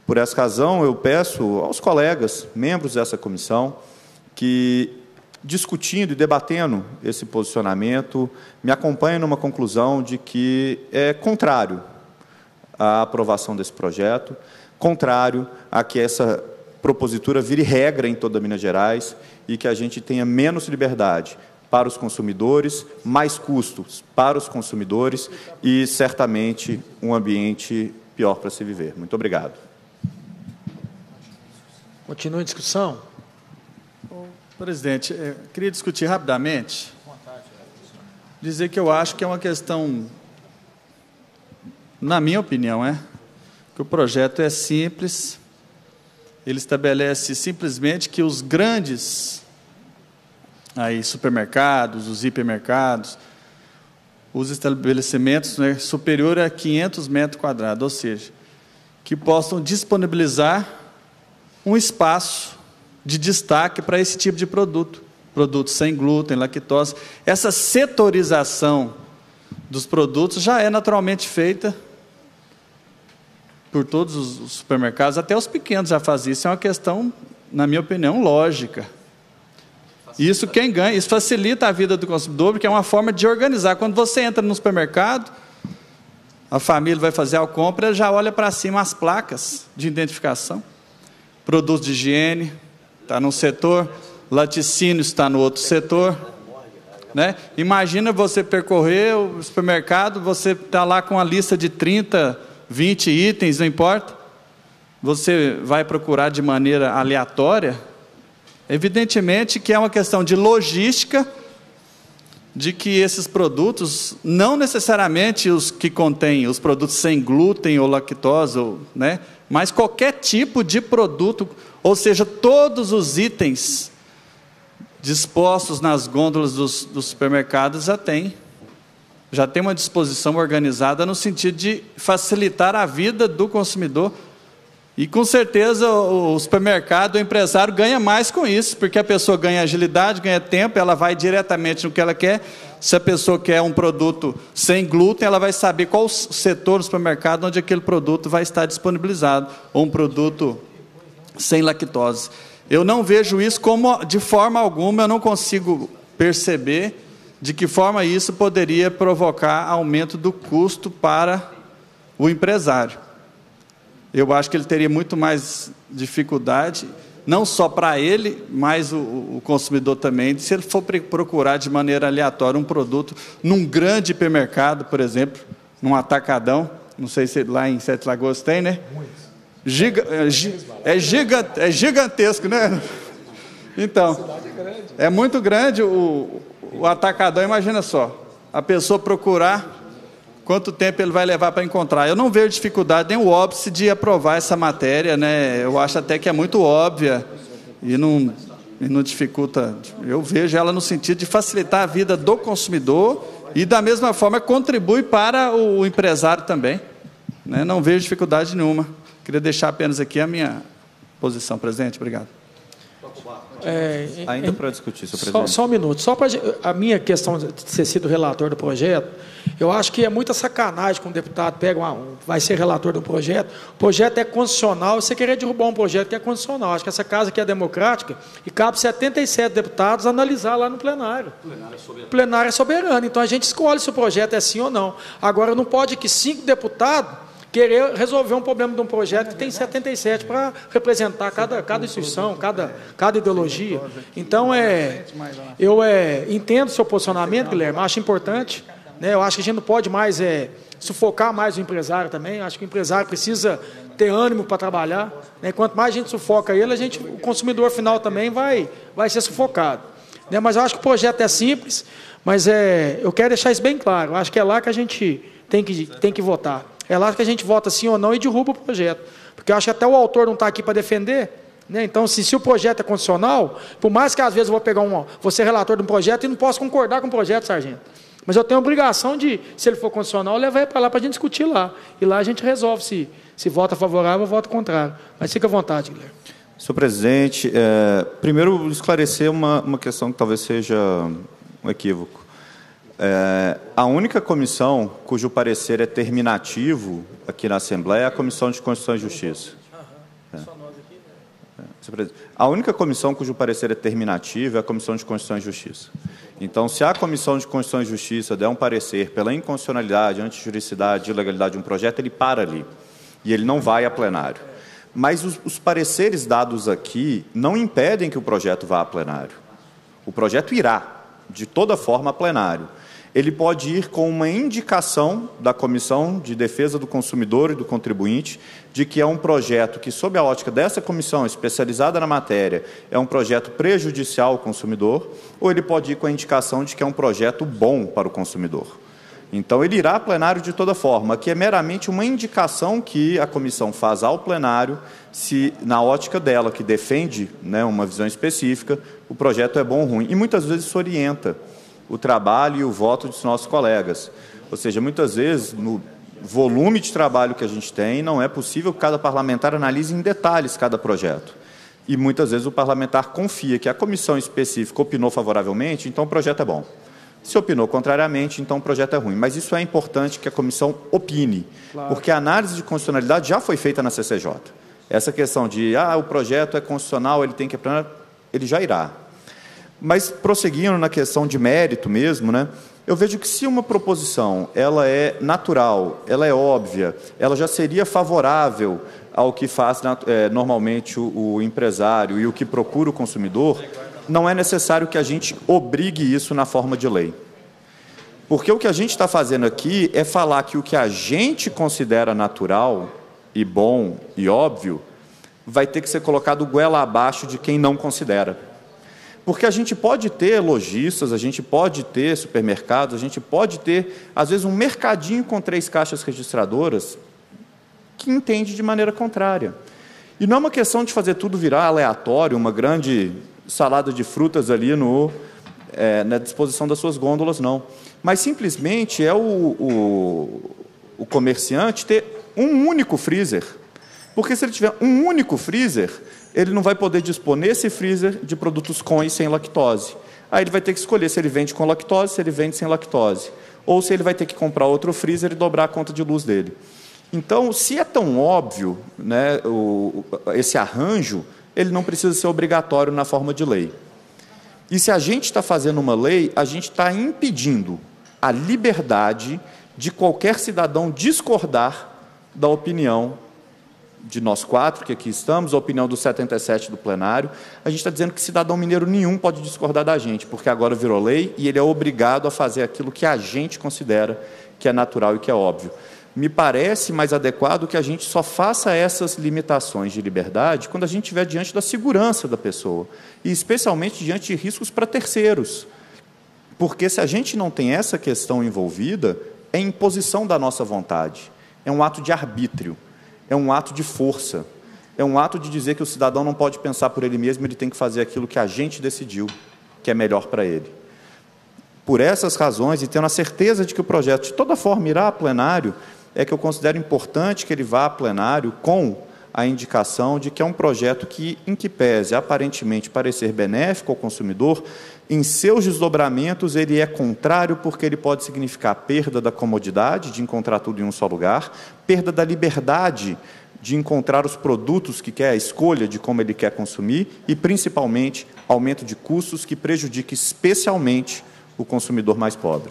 Por essa razão, eu peço aos colegas, membros dessa comissão, que, discutindo e debatendo esse posicionamento, me acompanhem numa conclusão de que é contrário à aprovação desse projeto, contrário a que essa propositura vire regra em toda Minas Gerais e que a gente tenha menos liberdade para os consumidores, mais custos para os consumidores e, certamente, um ambiente pior para se viver. Muito obrigado. Continua a discussão. Presidente, eu queria discutir rapidamente, dizer que eu acho que é uma questão, na minha opinião, é que o projeto é simples, ele estabelece simplesmente que os grandes aí, supermercados, os hipermercados, os estabelecimentos, né, superior a quinhentos metros quadrados, ou seja, que possam disponibilizar um espaço de destaque para esse tipo de produto, produtos sem glúten, lactose. Essa setorização dos produtos já é naturalmente feita por todos os supermercados, até os pequenos já fazem isso. É uma questão, na minha opinião, lógica. Isso quem ganha, isso facilita a vida do consumidor, porque é uma forma de organizar. Quando você entra no supermercado, a família vai fazer a compra, já olha para cima as placas de identificação, produtos de higiene, está num setor, laticínio está no outro setor, né? Imagina você percorrer o supermercado, você está lá com a lista de trinta, vinte itens, não importa, você vai procurar de maneira aleatória. Evidentemente que é uma questão de logística, de que esses produtos, não necessariamente os que contêm os produtos sem glúten ou lactose, ou, né, mas qualquer tipo de produto, ou seja, todos os itens dispostos nas gôndolas dos, dos supermercados já tem, já tem uma disposição organizada no sentido de facilitar a vida do consumidor. E, com certeza, o supermercado, o empresário ganha mais com isso, porque a pessoa ganha agilidade, ganha tempo, ela vai diretamente no que ela quer. Se a pessoa quer um produto sem glúten, ela vai saber qual o setor do supermercado onde aquele produto vai estar disponibilizado, ou um produto sem lactose. Eu não vejo isso como, de forma alguma, eu não consigo perceber de que forma isso poderia provocar aumento do custo para o empresário. Eu acho que ele teria muito mais dificuldade, não só para ele, mas o, o consumidor também, se ele for procurar de maneira aleatória um produto num grande hipermercado, por exemplo, num atacadão, não sei se lá em Sete Lagoas tem, né? Giga, é, é, gigante, é gigantesco, né? Então, é muito grande o, o atacadão, imagina só, a pessoa procurar quanto tempo ele vai levar para encontrar. Eu não vejo dificuldade nem o óbice de aprovar essa matéria, né? Eu acho até que é muito óbvia e não, e não dificulta. Eu vejo ela no sentido de facilitar a vida do consumidor e, da mesma forma, contribui para o empresário também, né? Não vejo dificuldade nenhuma. Queria deixar apenas aqui a minha posição, presidente. Obrigado. É, Ainda é, para discutir, senhor só, presidente. só um minuto. Só para a minha questão de ter sido relator do projeto, eu acho que é muita sacanagem quando o deputado pega uma, vai ser relator do projeto. O projeto é constitucional, você querer derrubar um projeto que é constitucional. Acho que essa casa aqui é democrática e cabe setenta e sete deputados analisar lá no plenário. O plenário é soberano. O plenário é soberano. Então a gente escolhe se o projeto é sim ou não. Agora, não pode que cinco deputados querer resolver um problema de um projeto que tem setenta e sete para representar cada, cada instituição, cada, cada ideologia. Então, é, eu é, entendo o seu posicionamento, Guilherme, acho importante, né, eu acho que a gente não pode mais é, sufocar mais o empresário também, acho que o empresário precisa ter ânimo para trabalhar, né, quanto mais a gente sufoca ele, a gente, o consumidor final também vai, vai ser sufocado. Né, mas eu acho que o projeto é simples, mas é, eu quero deixar isso bem claro, eu acho que é lá que a gente tem que, tem que votar. É lá que a gente vota sim ou não e derruba o projeto. Porque eu acho que até o autor não está aqui para defender, né? Então, se, se o projeto é constitucional, por mais que às vezes eu vou pegar um, vou ser relator de um projeto e não posso concordar com o projeto, sargento. Mas eu tenho a obrigação de, se ele for constitucional, levar ele para lá para a gente discutir lá. E lá a gente resolve se, se vota favorável ou vota contrário. Mas fica à vontade, Guilherme. Senhor presidente, é, primeiro esclarecer uma, uma questão que talvez seja um equívoco. É, a única comissão cujo parecer é terminativo aqui na Assembleia é a Comissão de Constituição e Justiça. senhor presidente, a única comissão cujo parecer é terminativo é a Comissão de Constituição e Justiça. Então, se a Comissão de Constituição e Justiça der um parecer pela inconstitucionalidade, antijuridicidade e ilegalidade de um projeto, ele para ali, e ele não vai a plenário. Mas os, os pareceres dados aqui não impedem que o projeto vá a plenário. O projeto irá, de toda forma, a plenário. Ele pode ir com uma indicação da Comissão de Defesa do Consumidor e do Contribuinte de que é um projeto que, sob a ótica dessa comissão especializada na matéria, é um projeto prejudicial ao consumidor, ou ele pode ir com a indicação de que é um projeto bom para o consumidor. Então, ele irá a plenário de toda forma, que é meramente uma indicação que a comissão faz ao plenário, se, na ótica dela, que defende, né, uma visão específica, o projeto é bom ou ruim. E, muitas vezes, isso orienta o trabalho e o voto dos nossos colegas. Ou seja, muitas vezes, no volume de trabalho que a gente tem, não é possível que cada parlamentar analise em detalhes cada projeto. E, muitas vezes, o parlamentar confia que a comissão específica opinou favoravelmente, então o projeto é bom. Se opinou contrariamente, então o projeto é ruim. Mas isso é importante que a comissão opine, claro, porque a análise de constitucionalidade já foi feita na C C J. Essa questão de, ah, o projeto é constitucional, ele tem que... ele já irá. Mas, prosseguindo na questão de mérito mesmo, né, eu vejo que se uma proposição ela é natural, ela é óbvia, ela já seria favorável ao que faz é, normalmente o, o empresário e o que procura o consumidor, não é necessário que a gente obrigue isso na forma de lei. Porque o que a gente está fazendo aqui é falar que o que a gente considera natural e bom e óbvio vai ter que ser colocado goela abaixo de quem não considera. Porque a gente pode ter lojistas, a gente pode ter supermercados, a gente pode ter, às vezes, um mercadinho com três caixas registradoras que entende de maneira contrária. E não é uma questão de fazer tudo virar aleatório, uma grande salada de frutas ali no, é, na disposição das suas gôndolas, não. Mas, simplesmente, é o, o, o comerciante ter um único freezer. Porque, se ele tiver um único freezer, ele não vai poder dispor nesse freezer de produtos com e sem lactose. Aí ele vai ter que escolher se ele vende com lactose, se ele vende sem lactose. Ou se ele vai ter que comprar outro freezer e dobrar a conta de luz dele. Então, se é tão óbvio, né, o, esse arranjo, ele não precisa ser obrigatório na forma de lei. E se a gente está fazendo uma lei, a gente está impedindo a liberdade de qualquer cidadão discordar da opinião de nós quatro, que aqui estamos, a opinião dos setenta e sete do plenário. A gente está dizendo que cidadão mineiro nenhum pode discordar da gente, porque agora virou lei e ele é obrigado a fazer aquilo que a gente considera que é natural e que é óbvio. Me parece mais adequado que a gente só faça essas limitações de liberdade quando a gente estiver diante da segurança da pessoa, e especialmente diante de riscos para terceiros. Porque se a gente não tem essa questão envolvida, é imposição da nossa vontade, é um ato de arbítrio. É um ato de força, é um ato de dizer que o cidadão não pode pensar por ele mesmo, ele tem que fazer aquilo que a gente decidiu, que é melhor para ele. Por essas razões, e tendo a certeza de que o projeto, de toda forma, irá a plenário, é que eu considero importante que ele vá a plenário com a indicação de que é um projeto que, em que pese aparentemente parecer benéfico ao consumidor, em seus desdobramentos ele é contrário, porque ele pode significar perda da comodidade de encontrar tudo em um só lugar, perda da liberdade de encontrar os produtos que quer, a escolha de como ele quer consumir, e, principalmente, aumento de custos que prejudique especialmente o consumidor mais pobre.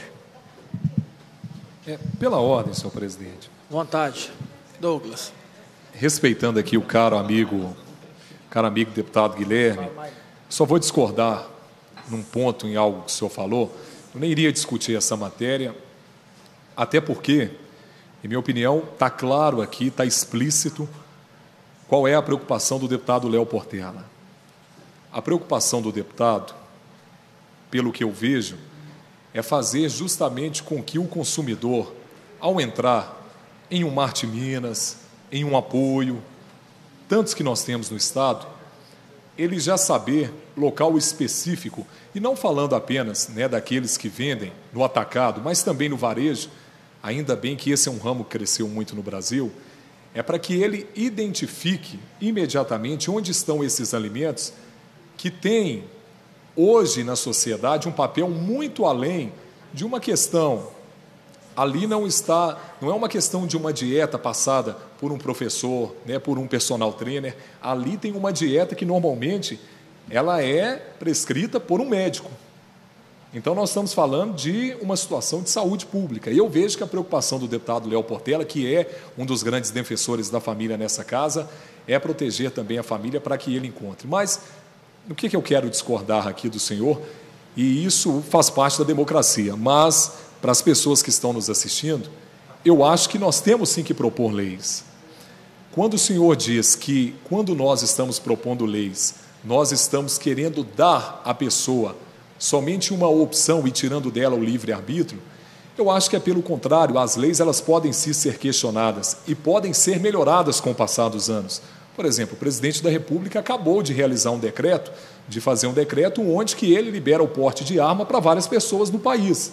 É, pela ordem, senhor presidente. Vontade. Douglas. Respeitando aqui o caro amigo, caro amigo deputado Guilherme, só vou discordar num ponto em algo que o senhor falou. Eu nem iria discutir essa matéria, até porque, em minha opinião, está claro aqui, está explícito qual é a preocupação do deputado Léo Portela. A preocupação do deputado, pelo que eu vejo, é fazer justamente com que o consumidor, ao entrar em um Marte Minas, em um apoio, tantos que nós temos no Estado, ele já saber local específico, e não falando apenas, né, daqueles que vendem no atacado, mas também no varejo, ainda bem que esse é um ramo que cresceu muito no Brasil, é para que ele identifique imediatamente onde estão esses alimentos que têm, hoje na sociedade, um papel muito além de uma questão. Ali não está, não é uma questão de uma dieta passada por um professor, né, por um personal trainer. Ali tem uma dieta que normalmente ela é prescrita por um médico. Então, nós estamos falando de uma situação de saúde pública. E eu vejo que a preocupação do deputado Léo Portela, que é um dos grandes defensores da família nessa casa, é proteger também a família para que ele encontre. Mas, o que, que eu quero discordar aqui do senhor? E isso faz parte da democracia. Mas, para as pessoas que estão nos assistindo, eu acho que nós temos sim que propor leis. Quando o senhor diz que, quando nós estamos propondo leis, nós estamos querendo dar à pessoa somente uma opção e tirando dela o livre-arbítrio, eu acho que é pelo contrário. As leis elas podem sim ser questionadas e podem ser melhoradas com o passar dos anos. Por exemplo, o presidente da República acabou de realizar um decreto, de fazer um decreto onde que ele libera o porte de arma para várias pessoas no país.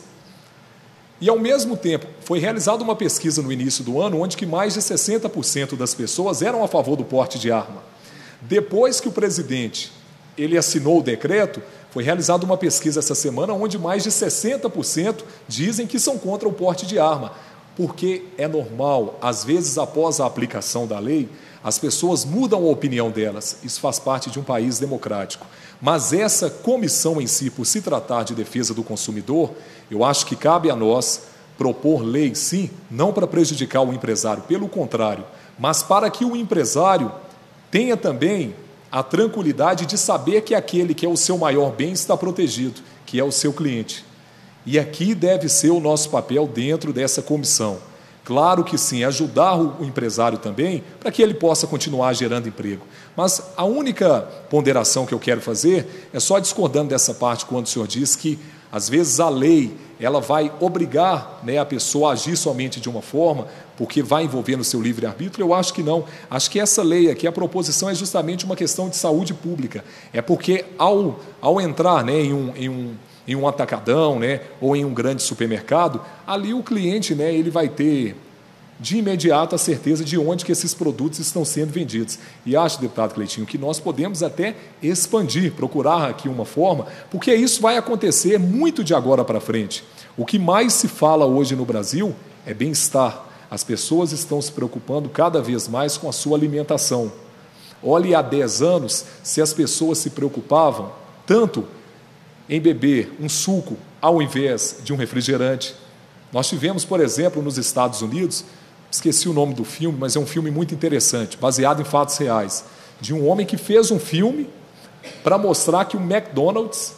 E, ao mesmo tempo, foi realizada uma pesquisa no início do ano, onde que mais de sessenta por cento das pessoas eram a favor do porte de arma. Depois que o presidente ele assinou o decreto, foi realizada uma pesquisa essa semana, onde mais de sessenta por cento dizem que são contra o porte de arma, porque é normal, às vezes, após a aplicação da lei, as pessoas mudam a opinião delas. Isso faz parte de um país democrático. Mas essa comissão em si, por se tratar de defesa do consumidor, eu acho que cabe a nós propor lei, sim, não para prejudicar o empresário, pelo contrário, mas para que o empresário tenha também a tranquilidade de saber que aquele que é o seu maior bem está protegido, que é o seu cliente. E aqui deve ser o nosso papel dentro dessa comissão. Claro que sim, ajudar o empresário também, para que ele possa continuar gerando emprego. Mas a única ponderação que eu quero fazer é só discordando dessa parte, quando o senhor diz que, às vezes, a lei ela vai obrigar, né, a pessoa a agir somente de uma forma, porque vai envolver no seu livre-arbítrio. Eu acho que não. Acho que essa lei aqui, a proposição é justamente uma questão de saúde pública. É porque, ao, ao entrar, né, em um... Em um em um atacadão, né, ou em um grande supermercado, ali o cliente, né, ele vai ter de imediato a certeza de onde que esses produtos estão sendo vendidos. E acho, deputado Cleitinho, que nós podemos até expandir, procurar aqui uma forma, porque isso vai acontecer muito de agora para frente. O que mais se fala hoje no Brasil é bem-estar. As pessoas estão se preocupando cada vez mais com a sua alimentação. Olhe, há dez anos, se as pessoas se preocupavam tanto em beber um suco ao invés de um refrigerante. Nós tivemos, por exemplo, nos Estados Unidos, esqueci o nome do filme, mas é um filme muito interessante, baseado em fatos reais, de um homem que fez um filme para mostrar que o McDonald's,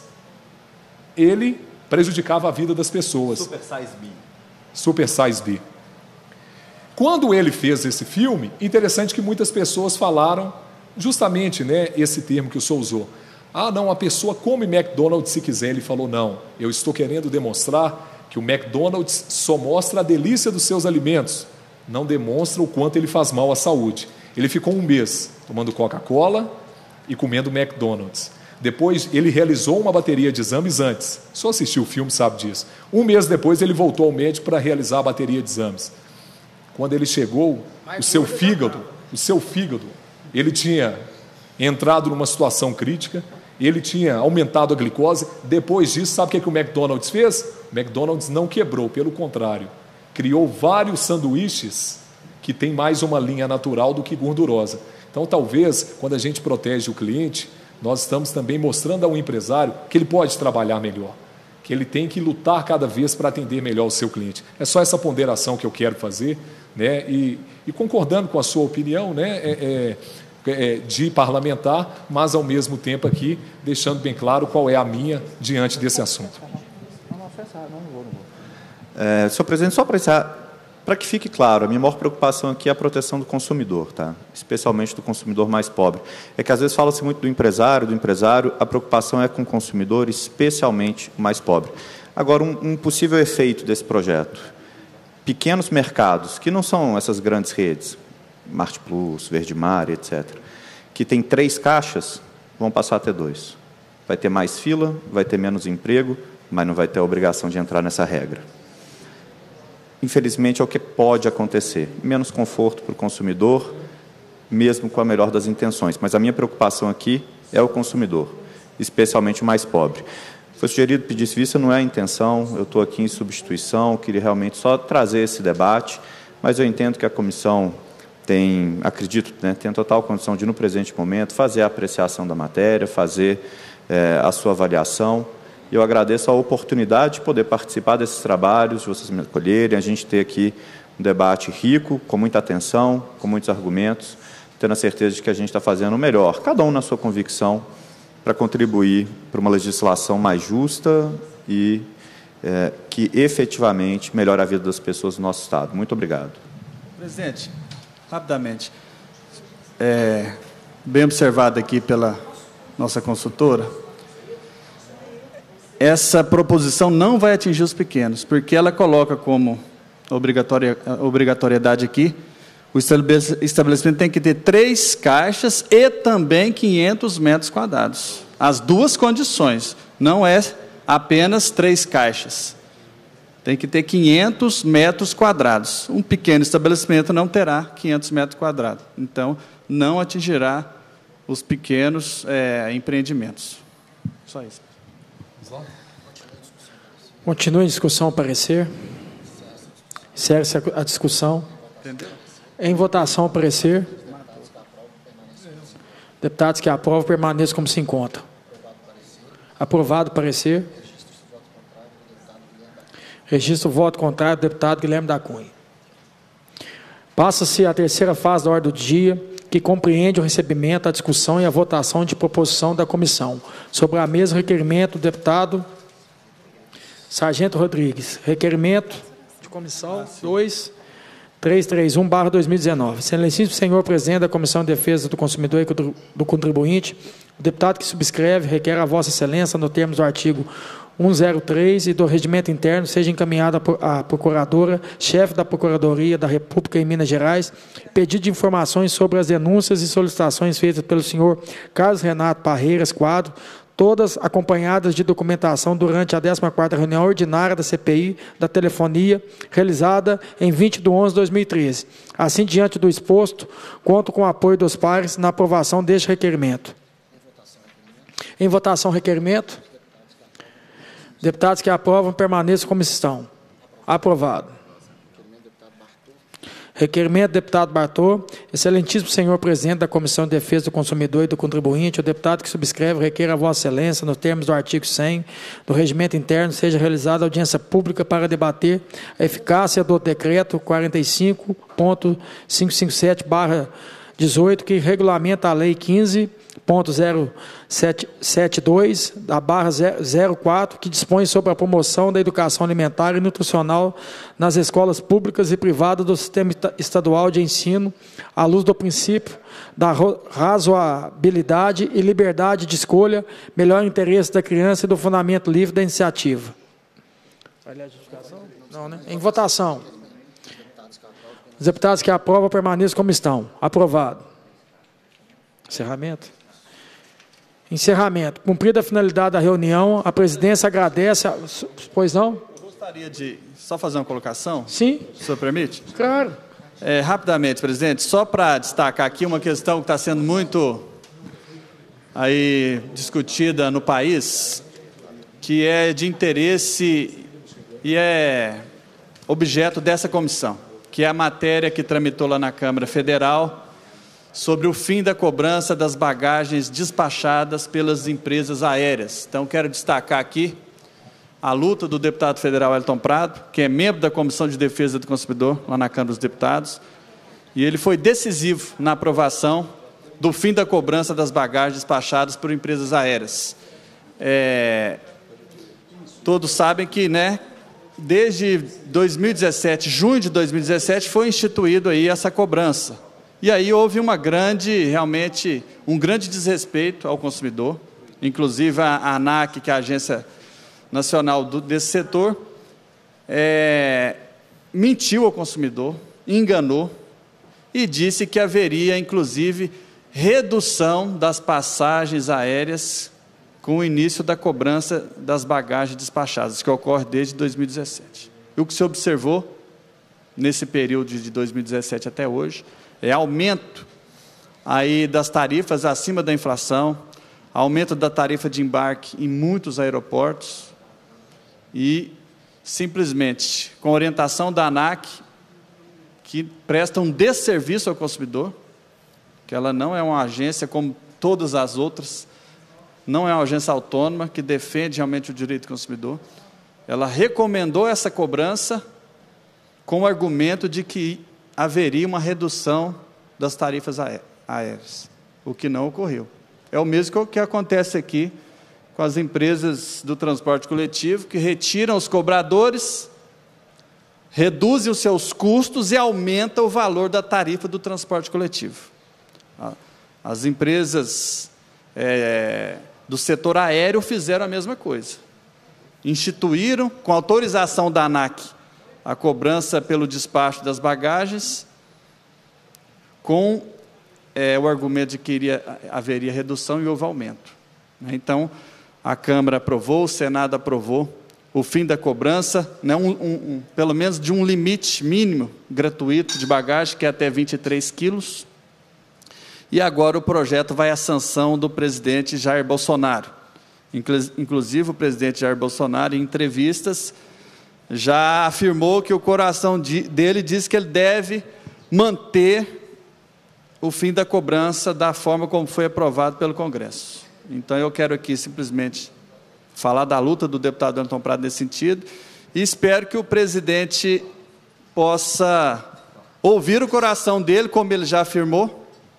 ele prejudicava a vida das pessoas. Super Size B. Super Size B. Quando ele fez esse filme, interessante que muitas pessoas falaram justamente, né, esse termo que o senhor usou. Ah, não, a pessoa come McDonald's se quiser. Ele falou, não, eu estou querendo demonstrar que o McDonald's só mostra a delícia dos seus alimentos, não demonstra o quanto ele faz mal à saúde. Ele ficou um mês tomando Coca-Cola e comendo McDonald's. Depois, ele realizou uma bateria de exames antes. Só assistiu o filme sabe disso. Um mês depois, ele voltou ao médico para realizar a bateria de exames. Quando ele chegou, o seu fígado, o seu fígado, ele tinha entrado numa situação crítica, ele tinha aumentado a glicose. Depois disso, sabe o que, que o McDonald's fez? O McDonald's não quebrou, pelo contrário, criou vários sanduíches que têm mais uma linha natural do que gordurosa. Então, talvez, quando a gente protege o cliente, nós estamos também mostrando ao empresário que ele pode trabalhar melhor, que ele tem que lutar cada vez para atender melhor o seu cliente. É só essa ponderação que eu quero fazer, né? E, e concordando com a sua opinião, né? É, é, de parlamentar, mas ao mesmo tempo aqui deixando bem claro qual é a minha diante desse assunto. É, senhor presidente, só para encerrar, para que fique claro, a minha maior preocupação aqui é a proteção do consumidor, tá? Especialmente do consumidor mais pobre. É que às vezes fala-se muito do empresário, do empresário, a preocupação é com o consumidor, especialmente o mais pobre. Agora, um, um possível efeito desse projeto. Pequenos mercados, que não são essas grandes redes, Marte Plus, Verde Mar, etcétera, que tem três caixas, vão passar a ter dois. Vai ter mais fila, vai ter menos emprego, mas não vai ter a obrigação de entrar nessa regra. Infelizmente, é o que pode acontecer. Menos conforto para o consumidor, mesmo com a melhor das intenções. Mas a minha preocupação aqui é o consumidor, especialmente o mais pobre. Foi sugerido pedir vista, não é a intenção, eu estou aqui em substituição, queria realmente só trazer esse debate, mas eu entendo que a comissão tem, acredito, né, tem total condição de, no presente momento, fazer a apreciação da matéria, fazer é, a sua avaliação. Eu agradeço a oportunidade de poder participar desses trabalhos, de vocês me acolherem, a gente ter aqui um debate rico, com muita atenção, com muitos argumentos, tendo a certeza de que a gente está fazendo o melhor, cada um na sua convicção, para contribuir para uma legislação mais justa e é, que efetivamente melhore a vida das pessoas do nosso Estado. Muito obrigado. Presidente, rapidamente, é, bem observado aqui pela nossa consultora, essa proposição não vai atingir os pequenos, porque ela coloca como obrigatória, obrigatoriedade aqui, o estabelecimento tem que ter três caixas e também quinhentos metros quadrados. As duas condições, não é apenas três caixas. Tem que ter quinhentos metros quadrados. Um pequeno estabelecimento não terá quinhentos metros quadrados. Então, não atingirá os pequenos é, empreendimentos. Só isso. Continua em discussão o parecer. Encerra-se a discussão. Entendeu? Em votação o parecer. Deputados que aprovam, permaneçam como se encontram. Aprovado o parecer. Registro o voto contrário do deputado Guilherme da Cunha. Passa-se a terceira fase da ordem do dia, que compreende o recebimento, a discussão e a votação de proposição da comissão. Sobre a mesa, requerimento do deputado Sargento Rodrigues. Requerimento de comissão dois mil trezentos e trinta e um barra dois mil e dezenove. Excelentíssimo senhor presidente da Comissão de Defesa do Consumidor e do Contribuinte, o deputado que subscreve requer a vossa excelência, no termos do artigo cento e três e do Regimento Interno, seja encaminhado à procuradora, chefe da Procuradoria da República em Minas Gerais, pedido de informações sobre as denúncias e solicitações feitas pelo senhor Carlos Renato Parreiras Quadro, todas acompanhadas de documentação durante a décima quarta reunião ordinária da C P I da telefonia, realizada em vinte de onze de dois mil e treze. Assim, diante do exposto, conto com o apoio dos pares na aprovação deste requerimento. Em votação, requerimento. Deputados que aprovam, permaneçam como estão. Aprovado. Requerimento do deputado Bartô. Excelentíssimo senhor presidente da Comissão de Defesa do Consumidor e do Contribuinte, o deputado que subscreve requer a vossa excelência, nos termos do artigo cem do Regimento Interno, seja realizada audiência pública para debater a eficácia do decreto quarenta e cinco ponto quinhentos e cinquenta e sete barra dezoito, que regulamenta a lei quinze ponto zero sete sete dois da barra zero quatro, que dispõe sobre a promoção da educação alimentar e nutricional nas escolas públicas e privadas do sistema estadual de ensino, à luz do princípio da razoabilidade e liberdade de escolha, melhor interesse da criança e do fundamento livre da iniciativa. Vai ler a justificação? Não, né? Em votação. Os deputados que aprovam, permaneçam como estão. Aprovado. Encerramento. Encerramento. Cumprida a finalidade da reunião, a presidência agradece... A... Pois não? Eu gostaria de só fazer uma colocação. Sim. Se o senhor permite? Claro. É, rapidamente, presidente, só para destacar aqui uma questão que está sendo muito aí, discutida no país, que é de interesse e é objeto dessa comissão, que é a matéria que tramitou lá na Câmara Federal sobre o fim da cobrança das bagagens despachadas pelas empresas aéreas. Então, quero destacar aqui a luta do deputado federal Elton Prado, que é membro da Comissão de Defesa do Consumidor, lá na Câmara dos Deputados, e ele foi decisivo na aprovação do fim da cobrança das bagagens despachadas por empresas aéreas. É, todos sabem que, né, desde dois mil e dezessete, junho de dois mil e dezessete, foi instituído aí essa cobrança. E aí houve uma grande, realmente, um grande desrespeito ao consumidor, inclusive a ANAC, que é a Agência Nacional do, desse setor, é, mentiu ao consumidor, enganou e disse que haveria, inclusive, redução das passagens aéreas com o início da cobrança das bagagens despachadas, que ocorre desde dois mil e dezessete. E o que se observou nesse período de dois mil e dezessete até hoje é aumento aí das tarifas acima da inflação, aumento da tarifa de embarque em muitos aeroportos e, simplesmente, com orientação da ANAC, que presta um desserviço ao consumidor, que ela não é uma agência como todas as outras, não é uma agência autônoma que defende realmente o direito do consumidor. Ela recomendou essa cobrança com o argumento de que haveria uma redução das tarifas aéreas, o que não ocorreu. É o mesmo que acontece aqui com as empresas do transporte coletivo, que retiram os cobradores, reduzem os seus custos e aumenta o valor da tarifa do transporte coletivo. As empresas é, do setor aéreo fizeram a mesma coisa. Instituíram, com autorização da ANAC, a cobrança pelo despacho das bagagens, com é, o argumento de que iria, haveria redução e houve aumento. Então, a Câmara aprovou, o Senado aprovou o fim da cobrança, né, um, um, um, pelo menos de um limite mínimo gratuito de bagagem, que é até vinte e três quilos. E agora o projeto vai à sanção do presidente Jair Bolsonaro. Inclusive, o presidente Jair Bolsonaro, em entrevistas, já afirmou que o coração de, dele diz que ele deve manter o fim da cobrança da forma como foi aprovado pelo Congresso. Então, eu quero aqui simplesmente falar da luta do deputado Wellington Prado nesse sentido, e espero que o presidente possa ouvir o coração dele, como ele já afirmou,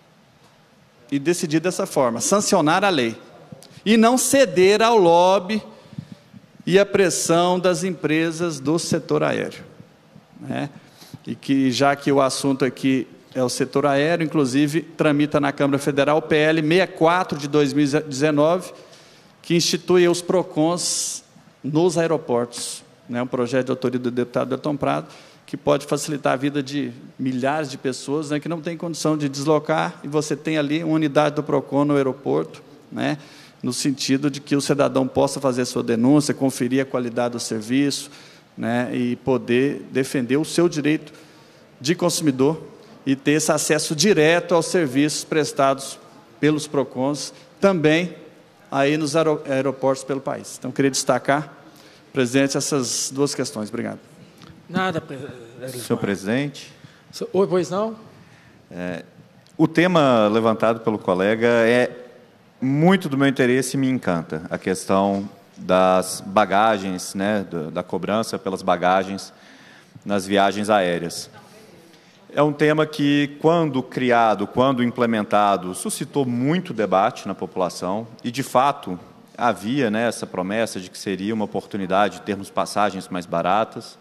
e decidir dessa forma, sancionar a lei, e não ceder ao lobby e à pressão das empresas do setor aéreo, né? E que, já que o assunto aqui é o setor aéreo, inclusive, tramita na Câmara Federal o P L sessenta e quatro de dois mil e dezenove, que institui os PROCONs nos aeroportos, né? Um projeto de autoria do deputado Wellington Prado, que pode facilitar a vida de milhares de pessoas, né, que não têm condição de deslocar, e você tem ali uma unidade do PROCON no aeroporto, né, no sentido de que o cidadão possa fazer sua denúncia, conferir a qualidade do serviço, né, e poder defender o seu direito de consumidor e ter esse acesso direto aos serviços prestados pelos PROCONs, também aí nos aeroportos pelo país. Então, queria destacar, presidente, essas duas questões. Obrigado. Nada, senhor presidente. Oi, pois não? É, o tema levantado pelo colega é muito do meu interesse e me encanta. A questão das bagagens, né, da cobrança pelas bagagens nas viagens aéreas. É um tema que, quando criado, quando implementado, suscitou muito debate na população e, de fato, havia, né, essa promessa de que seria uma oportunidade de termos passagens mais baratas.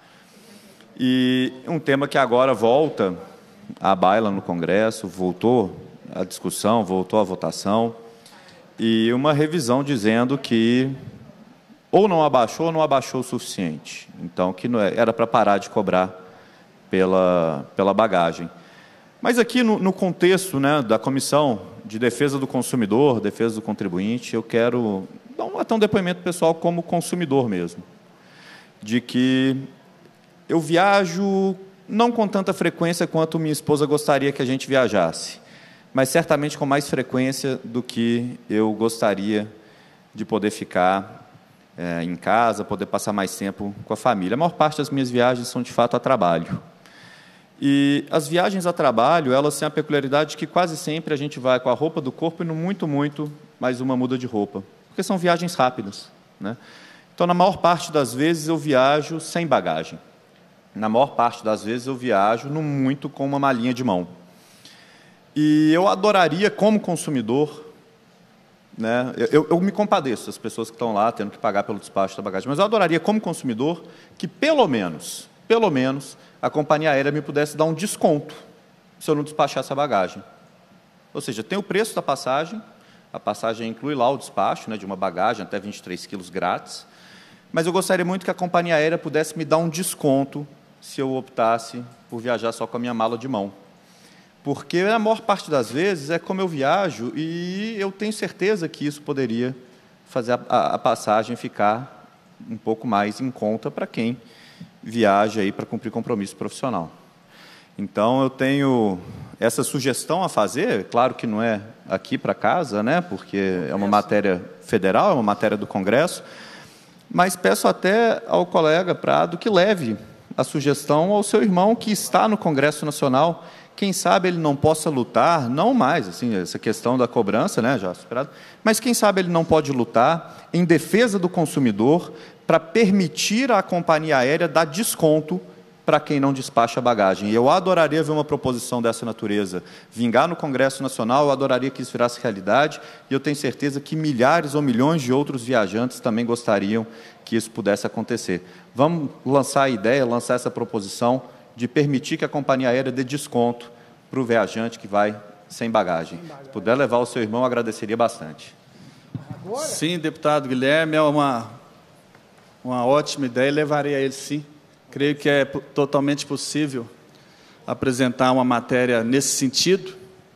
E um tema que agora volta à baila no Congresso, voltou à discussão, voltou à votação, e uma revisão dizendo que ou não abaixou ou não abaixou o suficiente. Então, que não era para parar de cobrar pela, pela bagagem. Mas aqui, no, no contexto, né, da Comissão de Defesa do Consumidor, Defesa do Contribuinte, eu quero dar um, até um depoimento pessoal como consumidor mesmo, de que eu viajo não com tanta frequência quanto minha esposa gostaria que a gente viajasse, mas certamente com mais frequência do que eu gostaria de poder ficar é, em casa, poder passar mais tempo com a família. A maior parte das minhas viagens são, de fato, a trabalho. E as viagens a trabalho, elas têm a peculiaridade de que quase sempre a gente vai com a roupa do corpo e, no muito, muito, mais uma muda de roupa, porque são viagens rápidas, né? Então, na maior parte das vezes, eu viajo sem bagagem. Na maior parte das vezes eu viajo, no muito, com uma malinha de mão. E eu adoraria, como consumidor, né, eu, eu me compadeço das pessoas que estão lá tendo que pagar pelo despacho da bagagem, mas eu adoraria, como consumidor, que pelo menos, pelo menos, a companhia aérea me pudesse dar um desconto se eu não despachasse a bagagem. Ou seja, tem o preço da passagem, a passagem inclui lá o despacho, né, de uma bagagem até vinte e três quilos grátis, mas eu gostaria muito que a companhia aérea pudesse me dar um desconto se eu optasse por viajar só com a minha mala de mão. Porque, a maior parte das vezes, é como eu viajo e eu tenho certeza que isso poderia fazer a, a, a passagem ficar um pouco mais em conta para quem viaja aí para cumprir compromisso profissional. Então, eu tenho essa sugestão a fazer, claro que não é aqui para casa, né, porque é uma matéria federal, é uma matéria do Congresso, mas peço até ao colega Prado que leve a sugestão ao seu irmão que está no Congresso Nacional. Quem sabe ele não possa lutar, não mais, assim, essa questão da cobrança, né, já superado, mas quem sabe ele não pode lutar em defesa do consumidor para permitir à companhia aérea dar desconto para quem não despacha a bagagem. E eu adoraria ver uma proposição dessa natureza vingar no Congresso Nacional, eu adoraria que isso virasse realidade, e eu tenho certeza que milhares ou milhões de outros viajantes também gostariam que isso pudesse acontecer. Vamos lançar a ideia, lançar essa proposição de permitir que a companhia aérea dê desconto para o viajante que vai sem bagagem. Se puder levar o seu irmão, eu agradeceria bastante. Sim, deputado Guilherme, é uma, uma ótima ideia, levarei a ele sim. Creio que é totalmente possível apresentar uma matéria nesse sentido,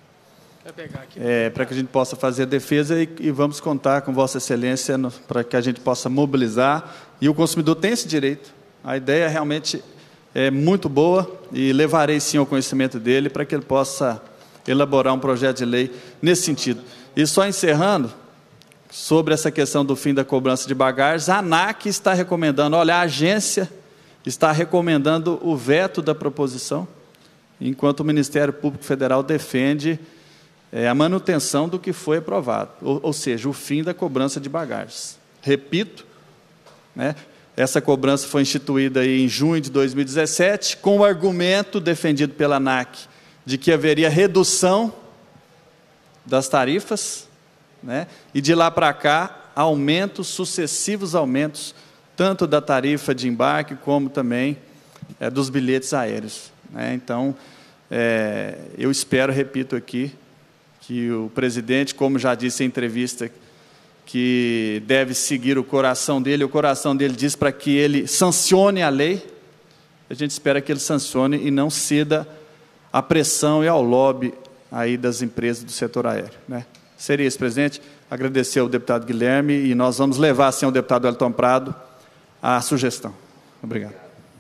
é, para que a gente possa fazer a defesa e, e vamos contar com Vossa Excelência no, para que a gente possa mobilizar, e o consumidor tem esse direito. A ideia realmente é muito boa e levarei sim ao conhecimento dele para que ele possa elaborar um projeto de lei nesse sentido. E só encerrando, sobre essa questão do fim da cobrança de bagagens, a ANAC está recomendando, olha, a agência está recomendando o veto da proposição, enquanto o Ministério Público Federal defende é, a manutenção do que foi aprovado, ou, ou seja, o fim da cobrança de bagagens. Repito, né, essa cobrança foi instituída aí em junho de dois mil e dezessete, com o argumento defendido pela ANAC de que haveria redução das tarifas, né, e de lá para cá, aumentos, sucessivos aumentos, tanto da tarifa de embarque, como também é, dos bilhetes aéreos. Né? Então, é, eu espero, repito aqui, que o presidente, como já disse em entrevista, que deve seguir o coração dele, o coração dele diz para que ele sancione a lei, a gente espera que ele sancione e não ceda à pressão e ao lobby aí das empresas do setor aéreo. Né? Seria isso, presidente. Agradecer ao deputado Guilherme e nós vamos levar, assim, ao deputado Wellington Prado a sugestão. Obrigado.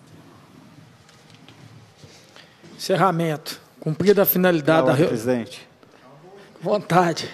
Encerramento. Cumprida a finalidade da reunião. Presidente. Vontade.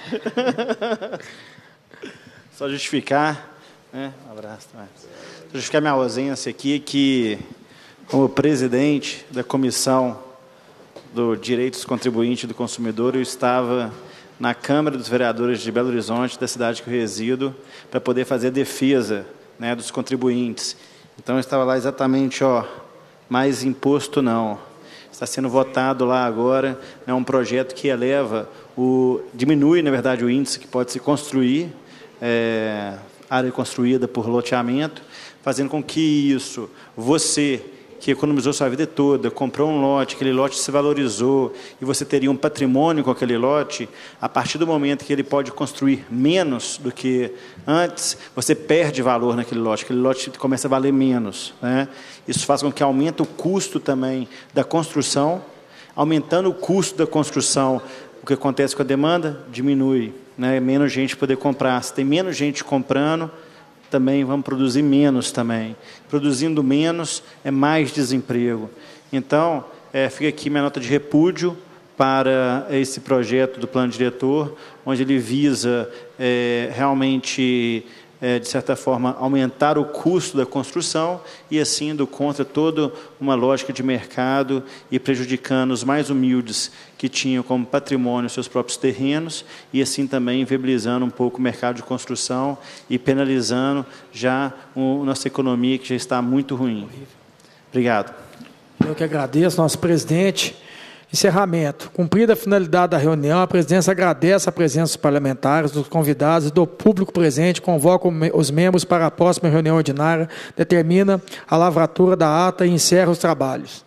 Só justificar, né? Um abraço também. Só justificar minha ausência aqui, que, como presidente da Comissão do Direitos do Contribuinte e do Consumidor, eu estava na Câmara dos Vereadores de Belo Horizonte, da cidade que eu resido, para poder fazer a defesa, né, dos contribuintes. Então, eu estava lá exatamente, ó, mais imposto não. Está sendo votado lá agora, né, um projeto que eleva, o, diminui, na verdade, o índice que pode se construir, é, área construída por loteamento, fazendo com que isso, você que economizou sua vida toda, comprou um lote, aquele lote se valorizou e você teria um patrimônio com aquele lote, a partir do momento que ele pode construir menos do que antes, você perde valor naquele lote, aquele lote começa a valer menos. Né? Isso faz com que aumente o custo também da construção. Aumentando o custo da construção, o que acontece com a demanda? Diminui. Né? Menos gente poder comprar. Se tem menos gente comprando, também vamos produzir menos também. Produzindo menos, é mais desemprego. Então, é, fica aqui minha nota de repúdio para esse projeto do plano diretor, onde ele visa é, realmente, é, de certa forma, aumentar o custo da construção e, assim, indo contra toda uma lógica de mercado e prejudicando os mais humildes que tinham como patrimônio seus próprios terrenos e, assim, também viabilizando um pouco o mercado de construção e penalizando já a nossa economia, que já está muito ruim. Obrigado. Eu que agradeço, nosso presidente. Encerramento. Cumprida a finalidade da reunião, a presidência agradece a presença dos parlamentares, dos convidados e do público presente, convoca os membros para a próxima reunião ordinária, determina a lavratura da ata e encerra os trabalhos.